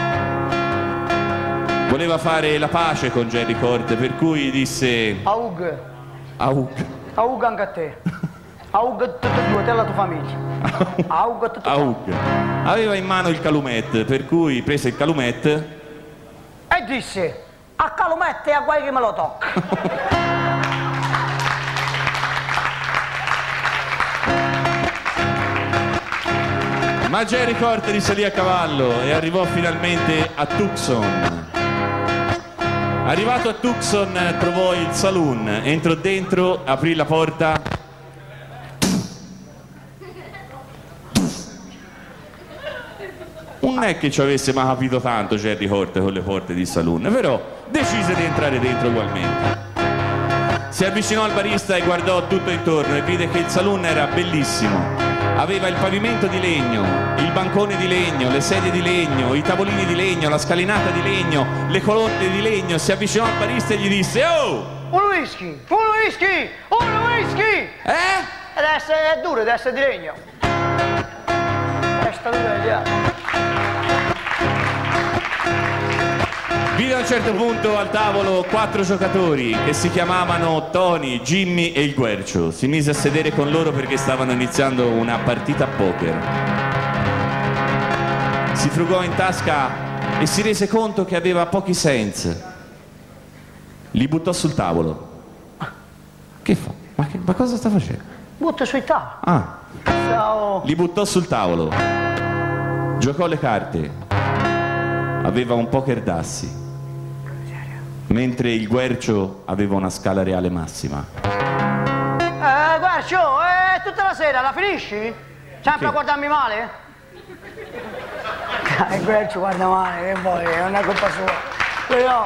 Voleva fare la pace con Jerry Cort, per cui disse: Aug anche a te. Aug tutti e due, te e la tua famiglia. Aug tutti e due. Aveva in mano il calumet, per cui prese il calumet e disse: a calumet e a guai che me lo tocca. Ma Jerry Cort risalì a cavallo e arrivò finalmente a Tucson. Arrivato a Tucson trovò il saloon, entrò dentro, aprì la porta. Non è che ci avesse mai capito tanto Jerry Cort con le porte di saloon, però decise di entrare dentro ugualmente. Si avvicinò al barista e guardò tutto intorno e vide che il saloon era bellissimo. Aveva il pavimento di legno, il bancone di legno, le sedie di legno, i tavolini di legno, la scalinata di legno, le colonne di legno. Si avvicinò al barista e gli disse: oh! Un whisky! Un whisky! Un whisky! Deve essere duro, deve essere di legno. Resta dura l'idea. Vide a un certo punto al tavolo 4 giocatori che si chiamavano Tony, Jimmy e il Guercio. Si mise a sedere con loro perché stavano iniziando una partita a poker. Si frugò in tasca e si rese conto che aveva pochi cents. Li buttò sul tavolo. Che fa? Ma cosa sta facendo? Butta sui tavoli. Ciao. Li buttò sul tavolo. Giocò le carte. Aveva un poker d'assi. Mentre il Guercio aveva una scala reale massima. Guercio, tutta la sera la finisci? Sempre a guardarmi male? Il Guercio guarda male, che vuoi, non è colpa sua. Però...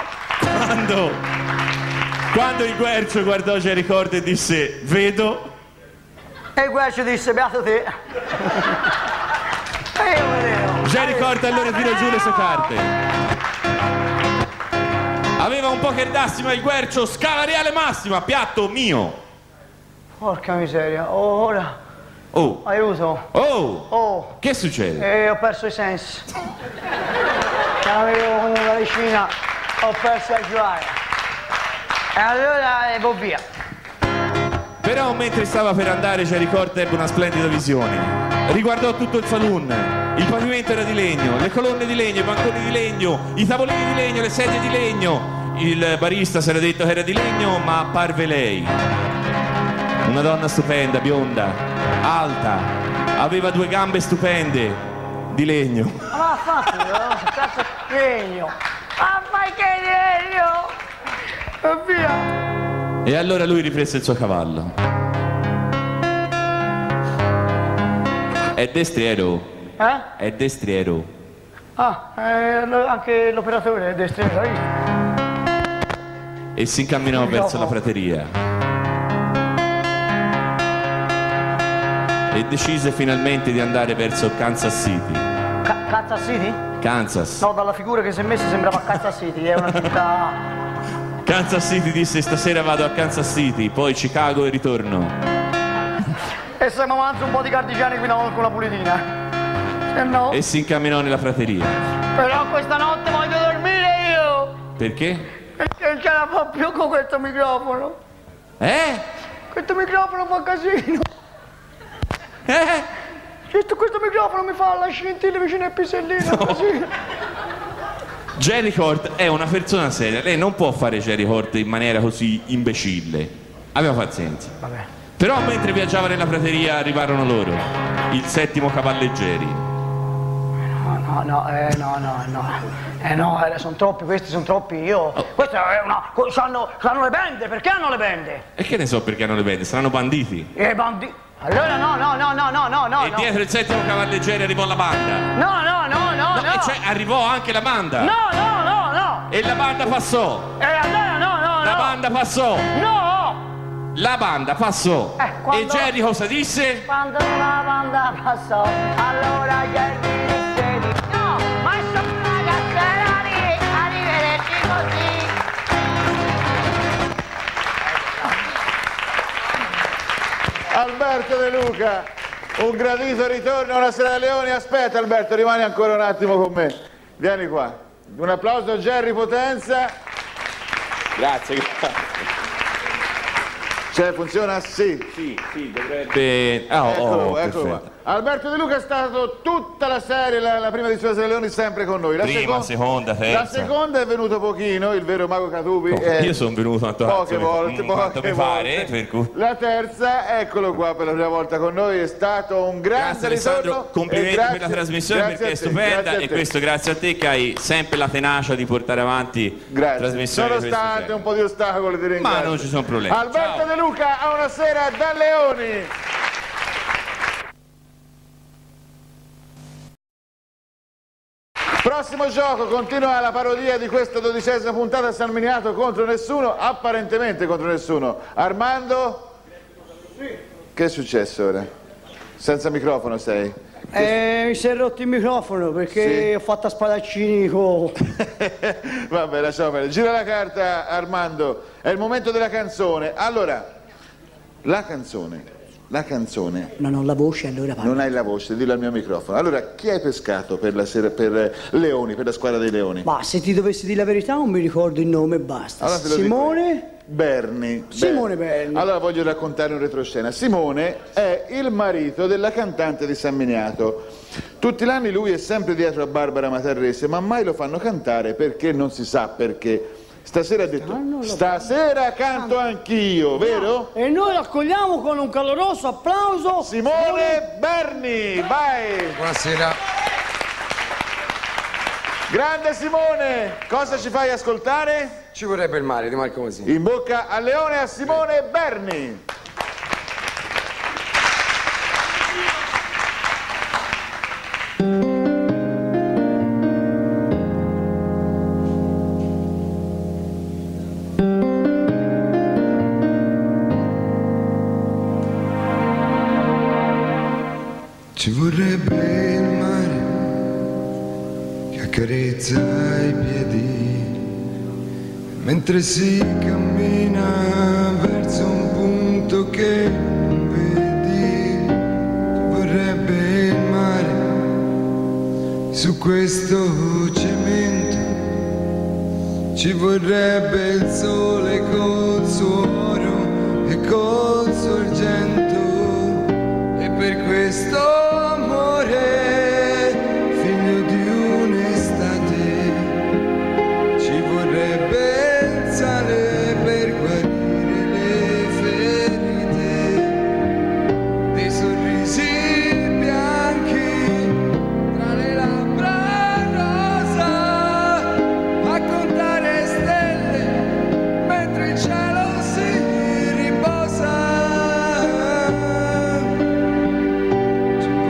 Quando il Guercio guardò Jerry Cort e disse: vedo. E il Guercio disse: beato te. E io vedevo. Jerry Cort allora tirò giù le sue carte. Aveva un poker d'assi, ma il Guercio scala reale massima, piatto mio. Porca miseria, ora. Oh. Aiuto. Oh. Che succede? Ho perso i sensi. Avevo una vicina, ho perso a giocare. E allora vado via. Però mentre stava per andare Jerry Cort ebbe una splendida visione. Riguardò tutto il saloon. Il pavimento era di legno, le colonne di legno, i banconi di legno, i tavolini di legno, le sedie di legno. Il barista si era detto che era di legno, ma apparve lei. Una donna stupenda, bionda, alta, aveva 2 gambe stupende, di legno. Ma fatto, cazzo di legno! Ma fai che legno! E via! E allora lui riprese il suo cavallo. È destriero. È destriero. Anche l'operatore è destriero, hai visto? E si incamminò verso la prateria. E decise finalmente di andare verso Kansas City. Kansas City? Kansas. No, dalla figura che si è messa sembrava Kansas City, è una città... Kansas City disse: stasera vado a Kansas City, poi Chicago e ritorno. E se mi manzo un po' di cardigiani qui con la pulitina. Se no... E si incamminò nella prateria. Però questa notte voglio dormire io! Perché? Perché non ce la fa più con questo microfono. Questo microfono fa casino. Questo microfono mi fa la scintilla vicino al pisellino, così. Jerry Cort è una persona seria, lei non può fare Jerry Cort in maniera così imbecille. Aveva pazienza. Vabbè. Però mentre viaggiava nella prateria arrivarono loro, il 7° cavalleggeri. sono troppi, questi sono troppi, questa è una... C'hanno le bende, perché hanno le bende? E che ne so perché hanno le bende, saranno banditi. Banditi? Allora no. E dietro il settimo cavalleggero arrivò la banda. No. E cioè arrivò anche la banda. No. E la banda passò. E allora no. La banda passò. No. La banda passò. Quando... E Jerry cosa disse? Quando la banda passò, allora Jerry disse di no, ma sono una cazzera lì, arrivederci così. Alberto De Luca, un gradito ritorno alla Sera dei Leoni. Aspetta Alberto, rimani ancora un attimo con me. Vieni qua. Un applauso a Jerry Potenza. Grazie. Cioè funziona? Sì, dovrebbe... eccolo qua. Alberto De Luca è stato tutta la serie, la prima edizione dei Leoni, sempre con noi. Seconda, terza. La seconda è venuto pochino, il vero Mago Catubi. Io sono venuto poche volte. Per cui... La terza, eccolo qua per la prima volta con noi, è stato un grande ritorno. Complimenti per la trasmissione perché è stupenda e questo grazie a te che hai sempre la tenacia di portare avanti trasmissioni. Nonostante un po' di ostacoli ti ringrazio. Ma non ci sono problemi. Alberto De Luca a una sera da Leoni. Prossimo gioco, continua la parodia di questa 12ª puntata, San Miniato contro nessuno, apparentemente contro nessuno. Armando? Sì. Che è successo ora? Senza microfono sei? Mi si è rotto il microfono perché ho fatto a spadaccini con... Vabbè, lasciamo perdere. Gira la carta Armando, è il momento della canzone. Allora, la canzone. Non ho la voce, allora parlo. Non hai la voce, dillo al mio microfono. Allora, chi hai pescato per Leoni, per la squadra dei Leoni? Ma se ti dovessi dire la verità non mi ricordo il nome e basta. Allora Simone Berni. Simone Berni. Allora voglio raccontare un retroscena. Simone è il marito della cantante di San Miniato. Tutti gli anni lui è sempre dietro a Barbara Matarrese, ma mai lo fanno cantare perché non si sa perché. Stasera ha detto, stasera canto anch'io, vero? E noi l'accogliamo con un caloroso applauso. Simone Berni, vai! Buonasera. Grande Simone, cosa ci fai ascoltare? Ci vorrebbe il mare di Marco Mosini. In bocca al leone, a Simone Berni. Ci vorrebbe il mare che accarezza i piedi mentre si cammina verso un punto che non vedi. Ci vorrebbe il mare su questo cemento, ci vorrebbe il sole col suo oro e col suo argento, e per questo figlio di un'estate, ci vorrebbe il sale per guarire le ferite, dei sorrisi bianchi tra le labbra rosa, a contare stelle mentre il cielo si riposa. Ci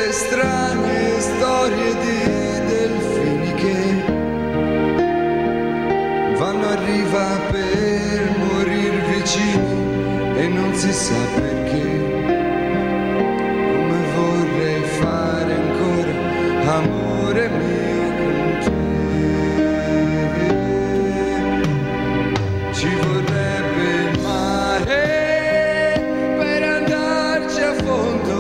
le strane storie di delfini che vanno a riva per morir vicini e non si sa perché. Come vorrei fare ancora amore mio con te. Ci vorrebbe il mare per andarci a fondo.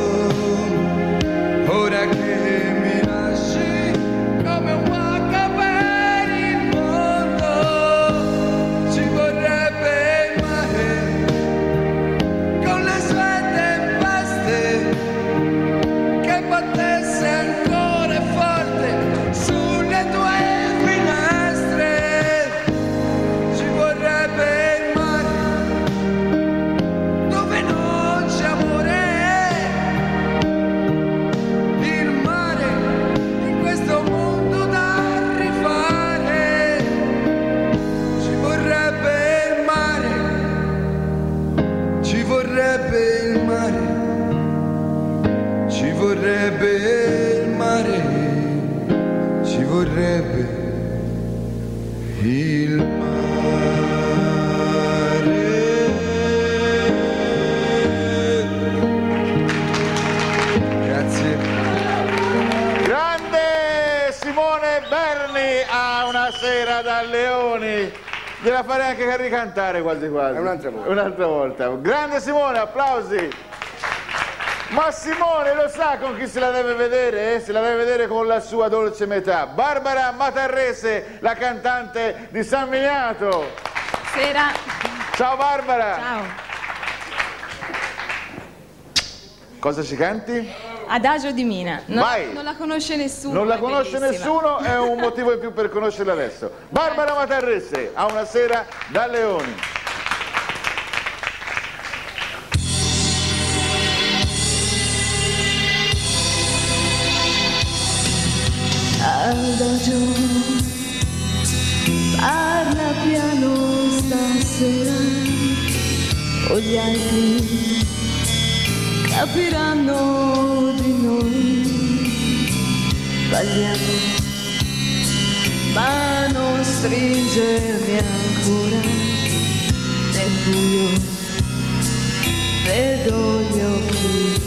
Ora che mi lasci come un pacca per il mondo. Ci vorrebbe il mare con le sue tempeste che battesse ancora forte sulle tue finestre. Ci vorrebbe il mare dove non c'è amore. Il mare in questo mondo da rifare. Ci vorrebbe il mare. Ci vorrebbe il mare. Ci vorrebbe il mare. Ci vorrebbe il mare. Grazie. Grande Simone Berni a Una sera da Leoni. Gliela farei anche ricantare quasi quasi. Un'altra volta. Un'altra volta. Grande Simone, applausi. Ma Simone lo sa con chi se la deve vedere? Se la deve vedere con la sua dolce metà. Barbara Matarrese, la cantante di San Miniato. Sera. Ciao Barbara. Ciao. Cosa ci canti? Adagio di Mina. Vai. Non la conosce nessuno. Non la è conosce bellissima. nessuno, è un motivo in più per conoscerla adesso. Barbara Matarrese a Una sera da Leoni. Adagio, parla piano stasera, o gli altri capiranno di noi. Sbagliamo, ma non stringermi ancora nel buio, vedo gli occhi.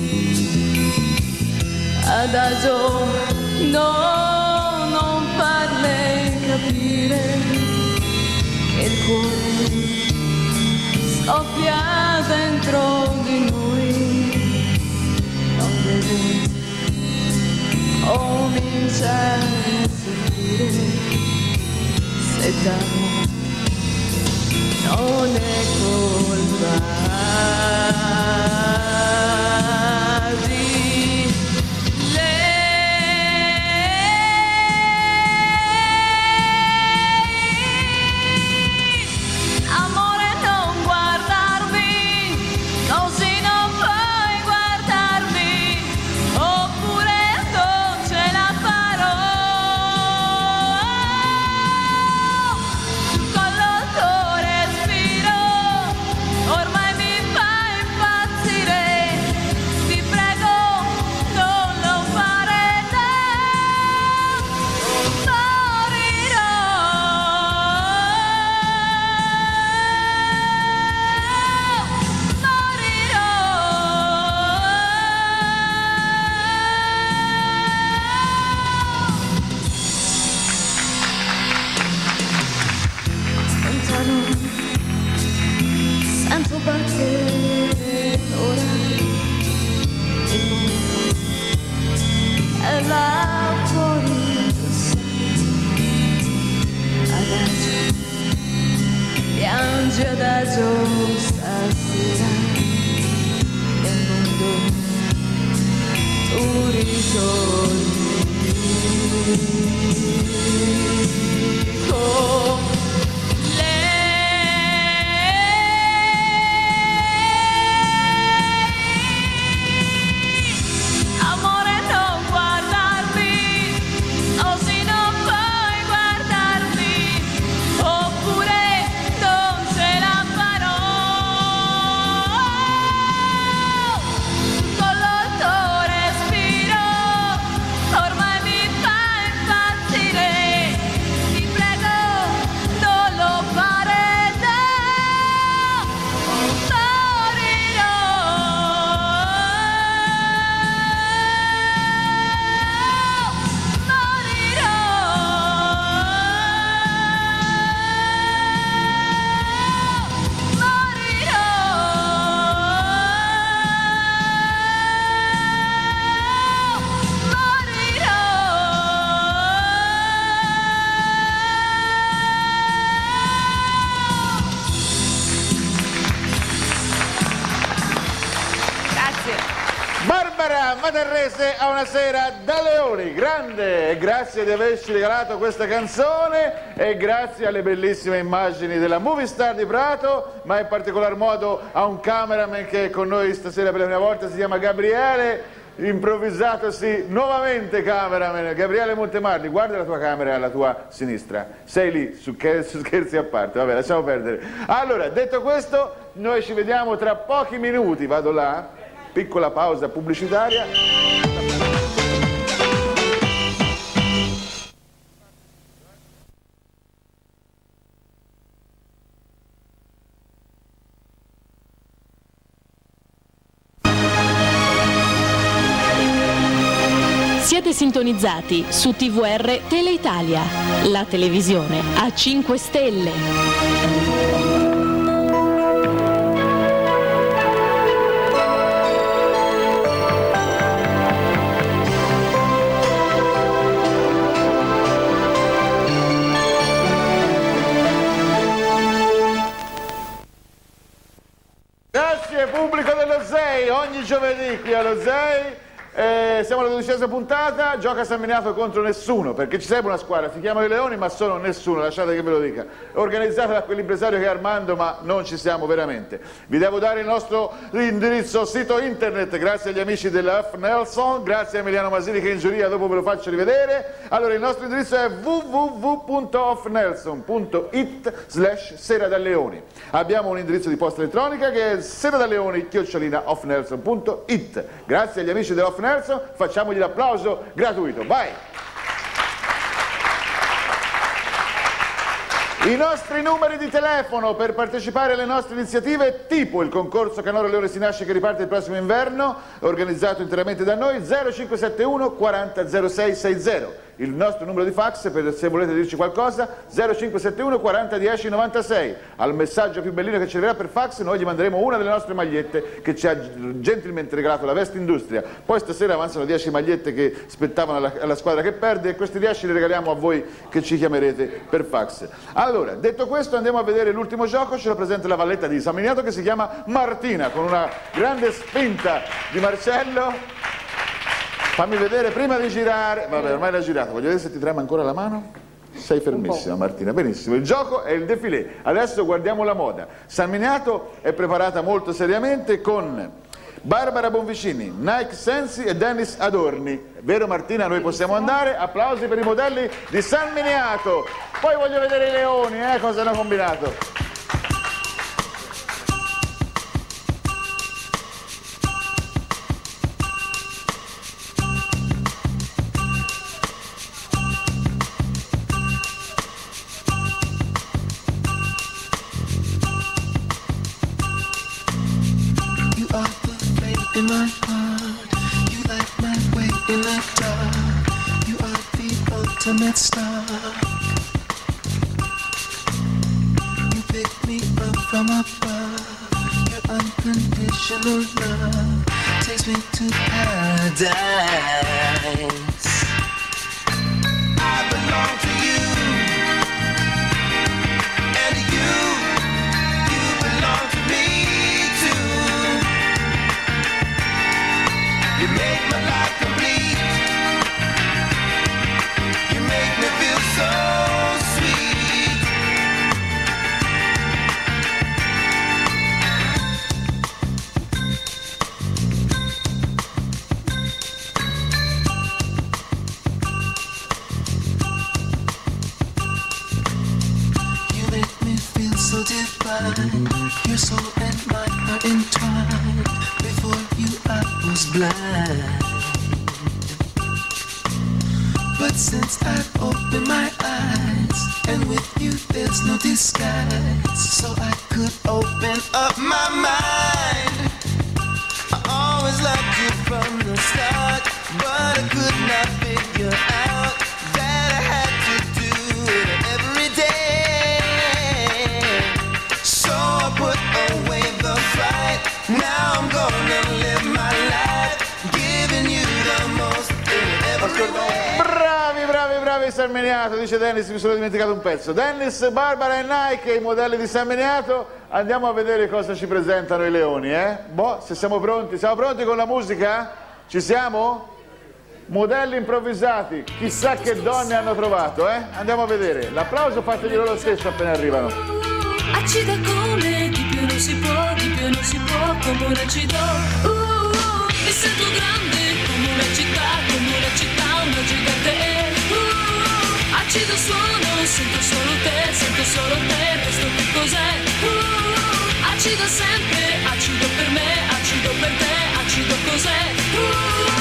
Adagio, no, non farle capire che il cuore scoppia dentro di noi, non deve cominciare a soffrire se d'amore non è colpa di amore, non guardarmi, così non puoi guardarmi, oppure non ce la farò. Con il tuo respiro ormai mi fai impazzire, ti prego non lo fare, lontano, sento battere ora il mondo è là fuori, lo sai. Adagio, piangi adagio stasera, nel mondo tu ritorni. Amore, non guardarmi, così non puoi guardarmi, oppure non ce la farò. Con il tuo respiro Barbara Materrese a Una sera da leoni, grande, e grazie di averci regalato questa canzone e grazie alle bellissime immagini della movie star di Prato, ma in particolar modo a un cameraman che è con noi stasera per la prima volta, si chiama Gabriele, improvvisatosi nuovamente cameraman. Gabriele Montemarli, guarda la tua camera alla tua sinistra, sei lì, su scherzi a parte, vabbè, lasciamo perdere. Allora, detto questo, noi ci vediamo tra pochi minuti, vado là, piccola pausa pubblicitaria. Siete sintonizzati su TVR Teleitalia, la televisione a 5 stelle. Grazie pubblico dello Zei, ogni giovedì qui allo Zei. Siamo alla 12ª puntata, gioca San Miniato contro nessuno, perché ci serve una squadra, si chiamano i Leoni ma sono nessuno, lasciate che ve lo dica, organizzata da quell'impresario che è Armando, ma non ci siamo veramente. Vi devo dare il nostro indirizzo sito internet, grazie agli amici della F. Nelson, grazie a Emiliano Masini che è in giuria, dopo ve lo faccio rivedere. Allora il nostro indirizzo è www.offnelson.it/sera da leoni. Abbiamo un indirizzo di posta elettronica che è seradaleoni@offnelson.it. Grazie agli amici dell'Off Nelson, facciamogli l'applauso gratuito, vai! I nostri numeri di telefono per partecipare alle nostre iniziative, tipo il concorso Canoro Leone si nasce che riparte il prossimo inverno, organizzato interamente da noi, 0571 40 06 60. Il nostro numero di fax, per se volete dirci qualcosa, 0571 40 10 96. Al messaggio più bellino che ci arriverà per fax noi gli manderemo una delle nostre magliette che ci ha gentilmente regalato la Vestindustria. Poi stasera avanzano 10 magliette che spettavano alla squadra che perde e questi 10 li regaliamo a voi che ci chiamerete per fax. Allora, detto questo, andiamo a vedere l'ultimo gioco, ce lo presenta la valletta di San Miniato che si chiama Martina, con una grande spinta di Marcello. Fammi vedere prima di girare, vabbè ormai l'ha girato, voglio vedere se ti trema ancora la mano. Sei fermissima Martina, benissimo, il gioco è il defilé, adesso guardiamo la moda. San Miniato è preparata molto seriamente con Barbara Bonvicini, Nike Sensi e Dennis Adorni. Vero Martina, noi possiamo andare, applausi per i modelli di San Miniato. Poi voglio vedere i leoni, cosa hanno combinato. In my heart, you light my way in the dark. You are the ultimate star. You pick me up from above. Your unconditional love takes me to paradise. I belong to you, and you belong to me. You make my life complete. You make me feel so sweet. You make me feel so divine. Your soul and mine are entwined. Before you I was blind, but since I've opened my eyes, and with you there's no disguise, so I could open up my mind. I always loved you from the start, but I could not figure out that I had to do it every day. So I put away the fight. Now I'm gonna live my life, giving you the most in every way. Bravi San Miniato, dice Dennis, mi sono dimenticato un pezzo. Dennis, Barbara e Nike, i modelli di San Miniato. Andiamo a vedere cosa ci presentano i leoni, Boh, se siamo pronti con la musica? Ci siamo? Modelli improvvisati, chissà che donne hanno trovato, eh? Andiamo a vedere. L'applauso fategli loro stesso appena arrivano. Accida come, di più non si può, di più non si può, come un acido. Mi sento grande come una città, una gigante. Acido suono, sento solo te, questo che cos'è? Acido sempre, acido per me, acido per te, acido cos'è?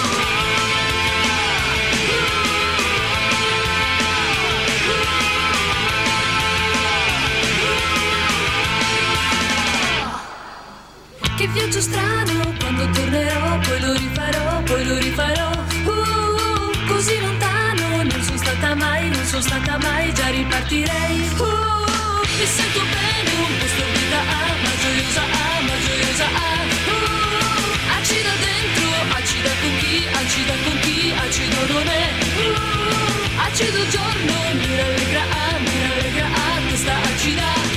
Che viaggio strano, quando tornerò, poi lo rifarò, così lontano, non sono stata mai, già ripartirei, mi sento bene, questa vita ma gioiosa, acida dentro, acida con chi, acido non è, acido giorno, mi rallegra, questa acida,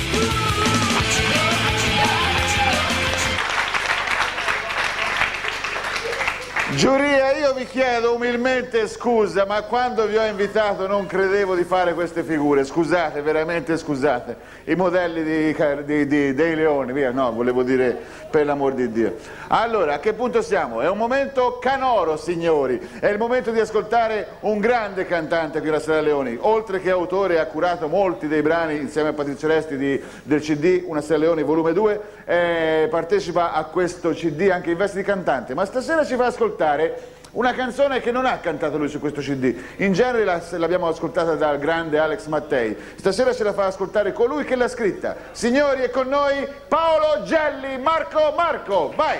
Giuria, io vi chiedo umilmente scusa, ma quando vi ho invitato non credevo di fare queste figure. Scusate, veramente scusate. I modelli dei leoni, via, no, volevo dire per l'amor di Dio. Allora, a che punto siamo? È un momento canoro, signori. È il momento di ascoltare un grande cantante qui alla Sera Leoni. Oltre che autore, ha curato molti dei brani insieme a Patrizio Resti del CD Una Sera Leoni volume 2. Partecipa a questo CD anche in veste di cantante, ma stasera ci fa ascoltare una canzone che non ha cantato lui su questo CD. In genere l'abbiamo ascoltata dal grande Alex Mattei. Stasera ce la fa ascoltare colui che l'ha scritta. Signori, è con noi Paolo Gelli. Marco, vai!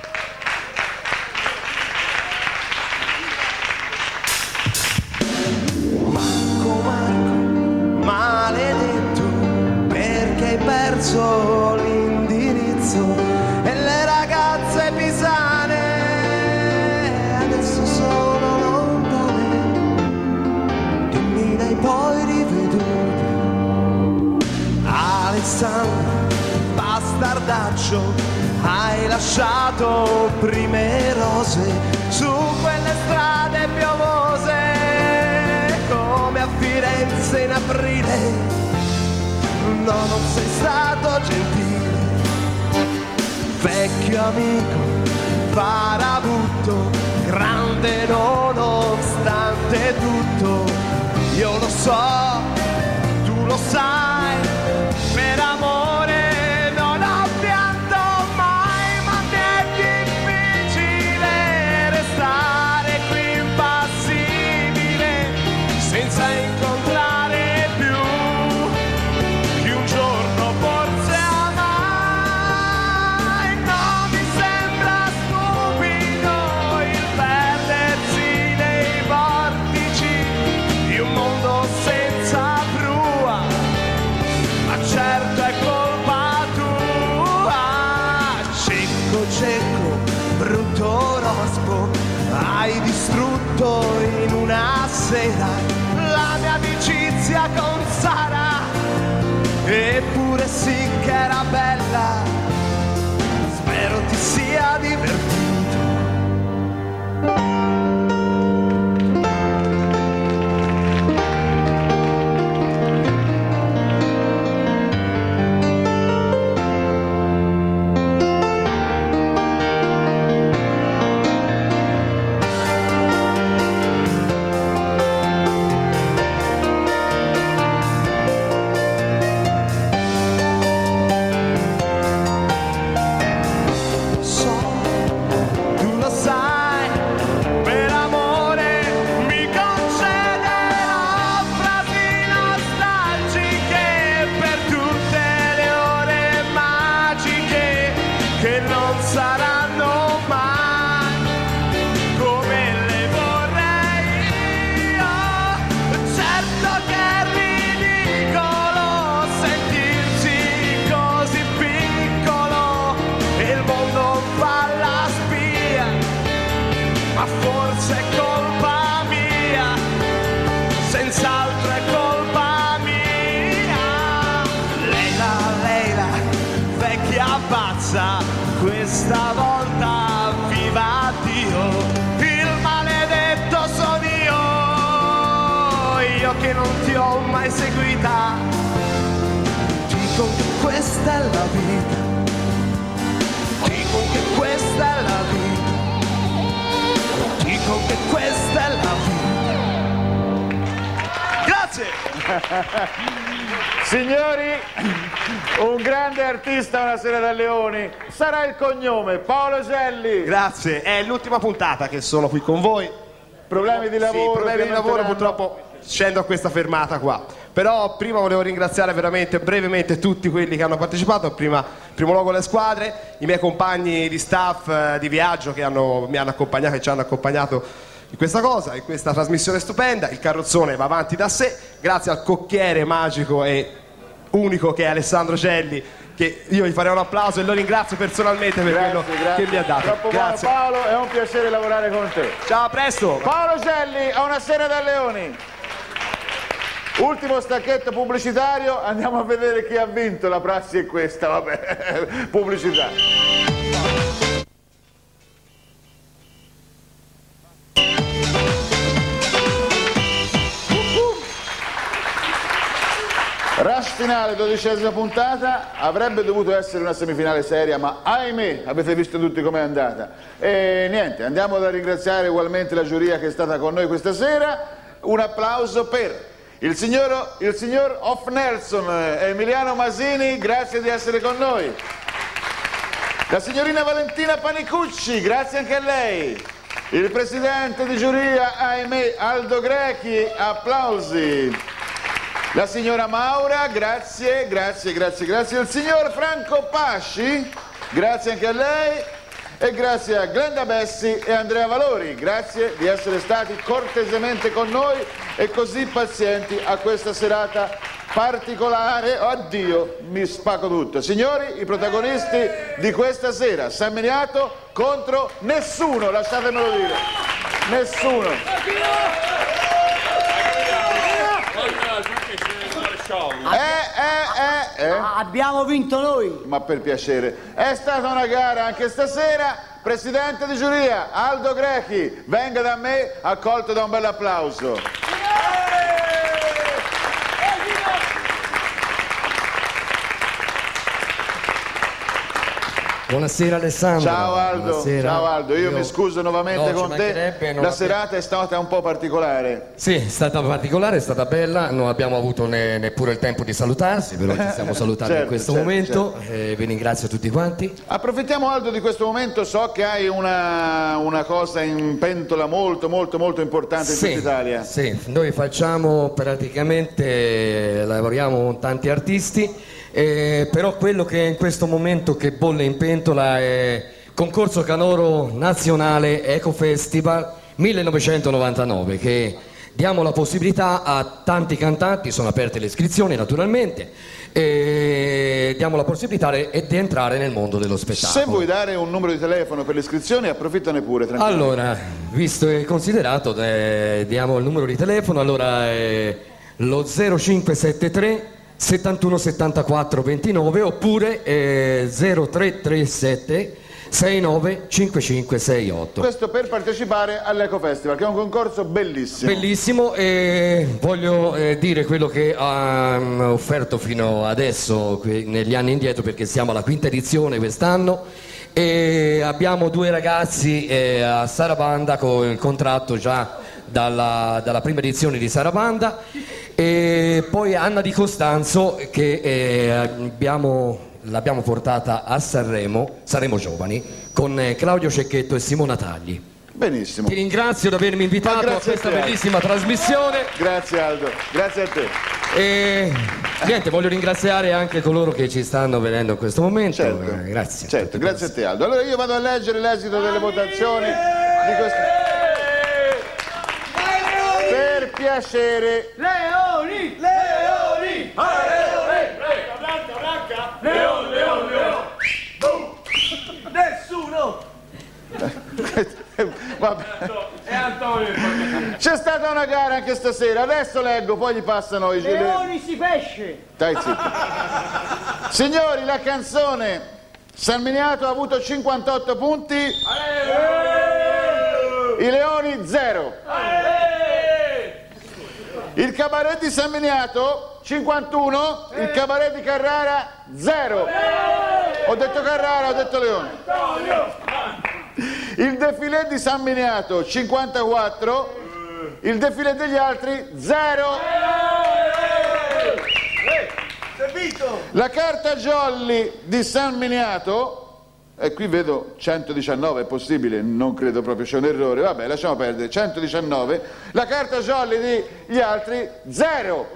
Marco, maledetto, perché hai perso l'indirizzo e le ragazze pisane adesso sono lontane, dimmi l'hai poi rivedute. Alessandro, bastardaccio, hai lasciato prime rose su quelle strade piovose come a Firenze in aprile. No, non sei stato gentile, vecchio amico, farabutto, grande nonostante tutto. Io lo so, tu lo sai, per amore non ho pianto mai, ma mi è difficile restare qui impassibile senza incontrare più che un giorno forse amai. Non mi sembra stupido il perdersi nei vortici di un mondo senza prua, ma certo è colpa tua. Cecco, brutto rospo, hai distrutto in una sera la mia amicizia con Sara. Eppure sì che era bella, spero ti sia divertito. Questa volta viva Dio. mai seguita. Dico che questa è la vita, dico che questa è la vita, dico che questa è la vita. Grazie! Signori, un grande artista una sera da Leoni, sarà il cognome Paolo Gelli. Grazie, è l'ultima puntata che sono qui con voi. Problemi di lavoro? Sì, problemi di lavoro, purtroppo scendo a questa fermata qua. Però prima volevo ringraziare veramente brevemente tutti quelli che hanno partecipato, primo luogo le squadre, i miei compagni di staff di viaggio che mi hanno accompagnato e ci hanno accompagnato in questa cosa, in questa trasmissione stupenda. Il carrozzone va avanti da sé, grazie al cocchiere magico e unico che è Alessandro Gelli, che io gli farei un applauso e lo ringrazio personalmente per quello che mi ha dato. Troppo Grazie. buono, Paolo, è un piacere lavorare con te. Ciao, a presto. Paolo Gelli a una sera da Leoni. Ultimo stacchetto pubblicitario, andiamo a vedere chi ha vinto. La prassi è questa, vabbè, pubblicità. Rush finale, 12ª puntata, avrebbe dovuto essere una semifinale seria, ma ahimè, avete visto tutti com'è andata. E niente, andiamo a ringraziare ugualmente la giuria che è stata con noi questa sera. Un applauso per il signor Off Nelson, Emiliano Masini, grazie di essere con noi. La signorina Valentina Panicucci, grazie anche a lei. Il presidente di giuria, ahimè, Aldo Grechi, applausi. La signora Maura, grazie, grazie, grazie, grazie. Il signor Franco Pasci, grazie anche a lei. E grazie a Glenda Bessi e Andrea Valori, grazie di essere stati cortesemente con noi e così pazienti a questa serata particolare. Oddio, mi spacco tutto. Signori, i protagonisti di questa sera, San Miniato contro nessuno, lasciatemelo dire, nessuno. Abbiamo vinto noi. Ma per piacere, è stata una gara anche stasera. Presidente di giuria Aldo Grechi, venga da me accolto da un bel applauso. Buonasera Alessandro. Ciao Aldo. Buonasera. Ciao Aldo, io mi scuso nuovamente No, con te. La serata è stata un po' particolare. Sì, è stata particolare, è stata bella, non abbiamo avuto neppure il tempo di salutarsi, però ci siamo salutati in questo momento. Vi ringrazio tutti quanti. Approfittiamo Aldo di questo momento, so che hai una cosa in pentola molto molto molto importante in tutta Italia. Sì, noi facciamo praticamente, lavoriamo con tanti artisti. Però quello che in questo momento che bolle in pentola è Concorso Canoro Nazionale Eco Festival 1999, che diamo la possibilità a tanti cantanti, sono aperte le iscrizioni naturalmente, e diamo la possibilità di entrare nel mondo dello spettacolo. Se vuoi dare un numero di telefono per le iscrizioni, approfittane pure, tranquillo. Allora, visto e considerato, diamo il numero di telefono, allora lo 0573 71 74 29 oppure 0337 69 55 68. Questo per partecipare all'Eco Festival, che è un concorso bellissimo. Bellissimo, e voglio dire quello che ha offerto fino adesso negli anni indietro, perché siamo alla 5ª edizione quest'anno e abbiamo 2 ragazzi a Sarabanda con il contratto già dalla prima edizione di Sarabanda, e poi Anna Di Costanzo che l'abbiamo portata a Sanremo Giovani con Claudio Cecchetto e Simona Tagli. Benissimo. Ti ringrazio di avermi invitato a questa bellissima trasmissione. Grazie Aldo, grazie a te. E niente, voglio ringraziare anche coloro che ci stanno vedendo in questo momento. Grazie. Certo, grazie a te Aldo. Allora io vado a leggere l'esito delle votazioni di questo. Per piacere. Leoni! Leoni! Blanca! Leone, leone, leone! Nessuno! Vabbè. C'è stata una gara anche stasera, adesso leggo, poi gli passano i giri. Leoni si pesce! Stai zitto. Signori, la canzone San Miniato ha avuto 58 punti. I Leoni 0. Il cabaret di San Miniato 51, il cabaret di Carrara 0. Ho detto Carrara, ho detto Leone. Il defilé di San Miniato 54, il defilé degli altri 0. La carta jolly di San Miniato, e qui vedo 119, è possibile, non credo proprio c'è un errore, vabbè lasciamo perdere, 119, la carta jolly degli altri 0.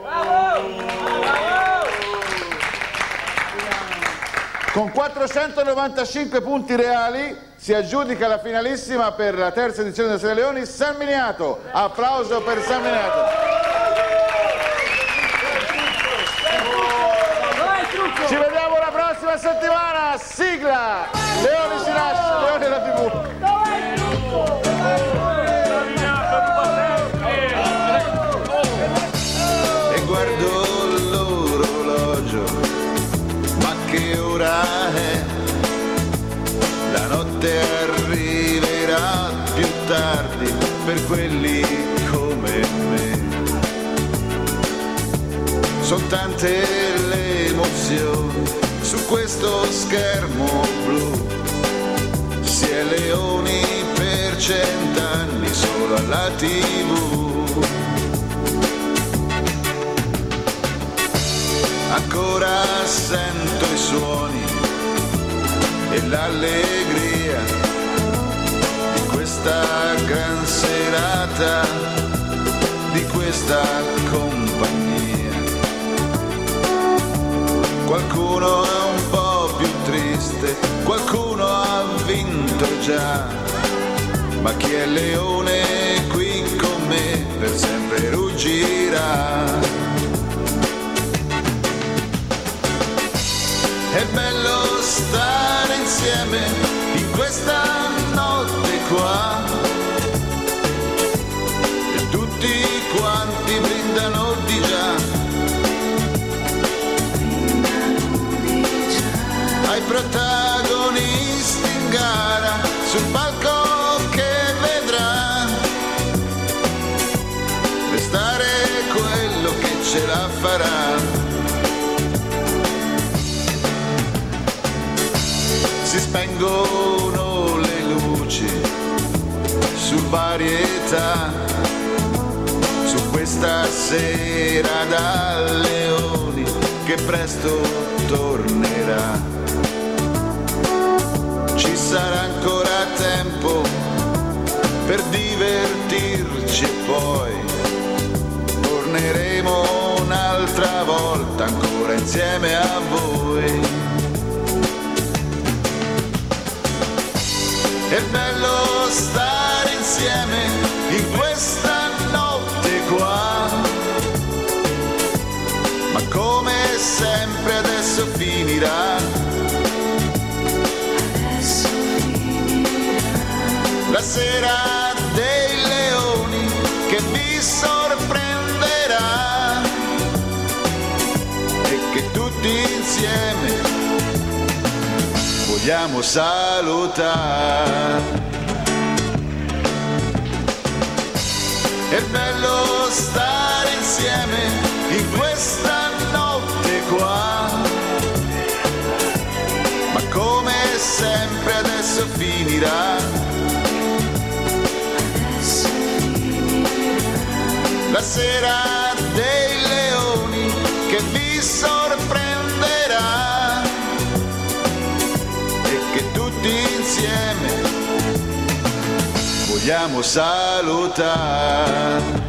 Con 495 punti reali si aggiudica la finalissima per la terza edizione della Sera Leoni, San Miniato. Applauso per San Miniato. Ci vediamo la prossima settimana, sigla! Leoni si lascia, Leoni la TV. E guardo l'orologio, ma che ora è? La notte arriverà più tardi per quelli come me. Sono tante le emozioni su questo schermo blu. Si è Leoni per 100 anni solo alla TV. Ancora sento i suoni e l'allegria di questa gran serata, di questa compagnia. Qualcuno è un po' più triste, qualcuno ha vinto già, ma chi è Leone qui con me per sempre ruggirà. È bello stare insieme in questa notte qua, e tutti quanti brindano di già. Ai protagonisti in gara sul palco che vedrà restare quello che ce la farà. Si spengono le luci su Varietà, su questa sera da Leoni che presto tornerà. Ci sarà ancora tempo per divertirci e poi torneremo un'altra volta ancora insieme a voi. È bello stare insieme in questa notte qua, ma come sempre adesso finirà. La sera dei Leoni che vi sorprenderà e che tutti insieme vogliamo salutare. È bello stare insieme in questa notte qua, ma come sempre adesso finirà. La sera dei Leoni che vi sorprenderà e che tutti insieme vogliamo salutare.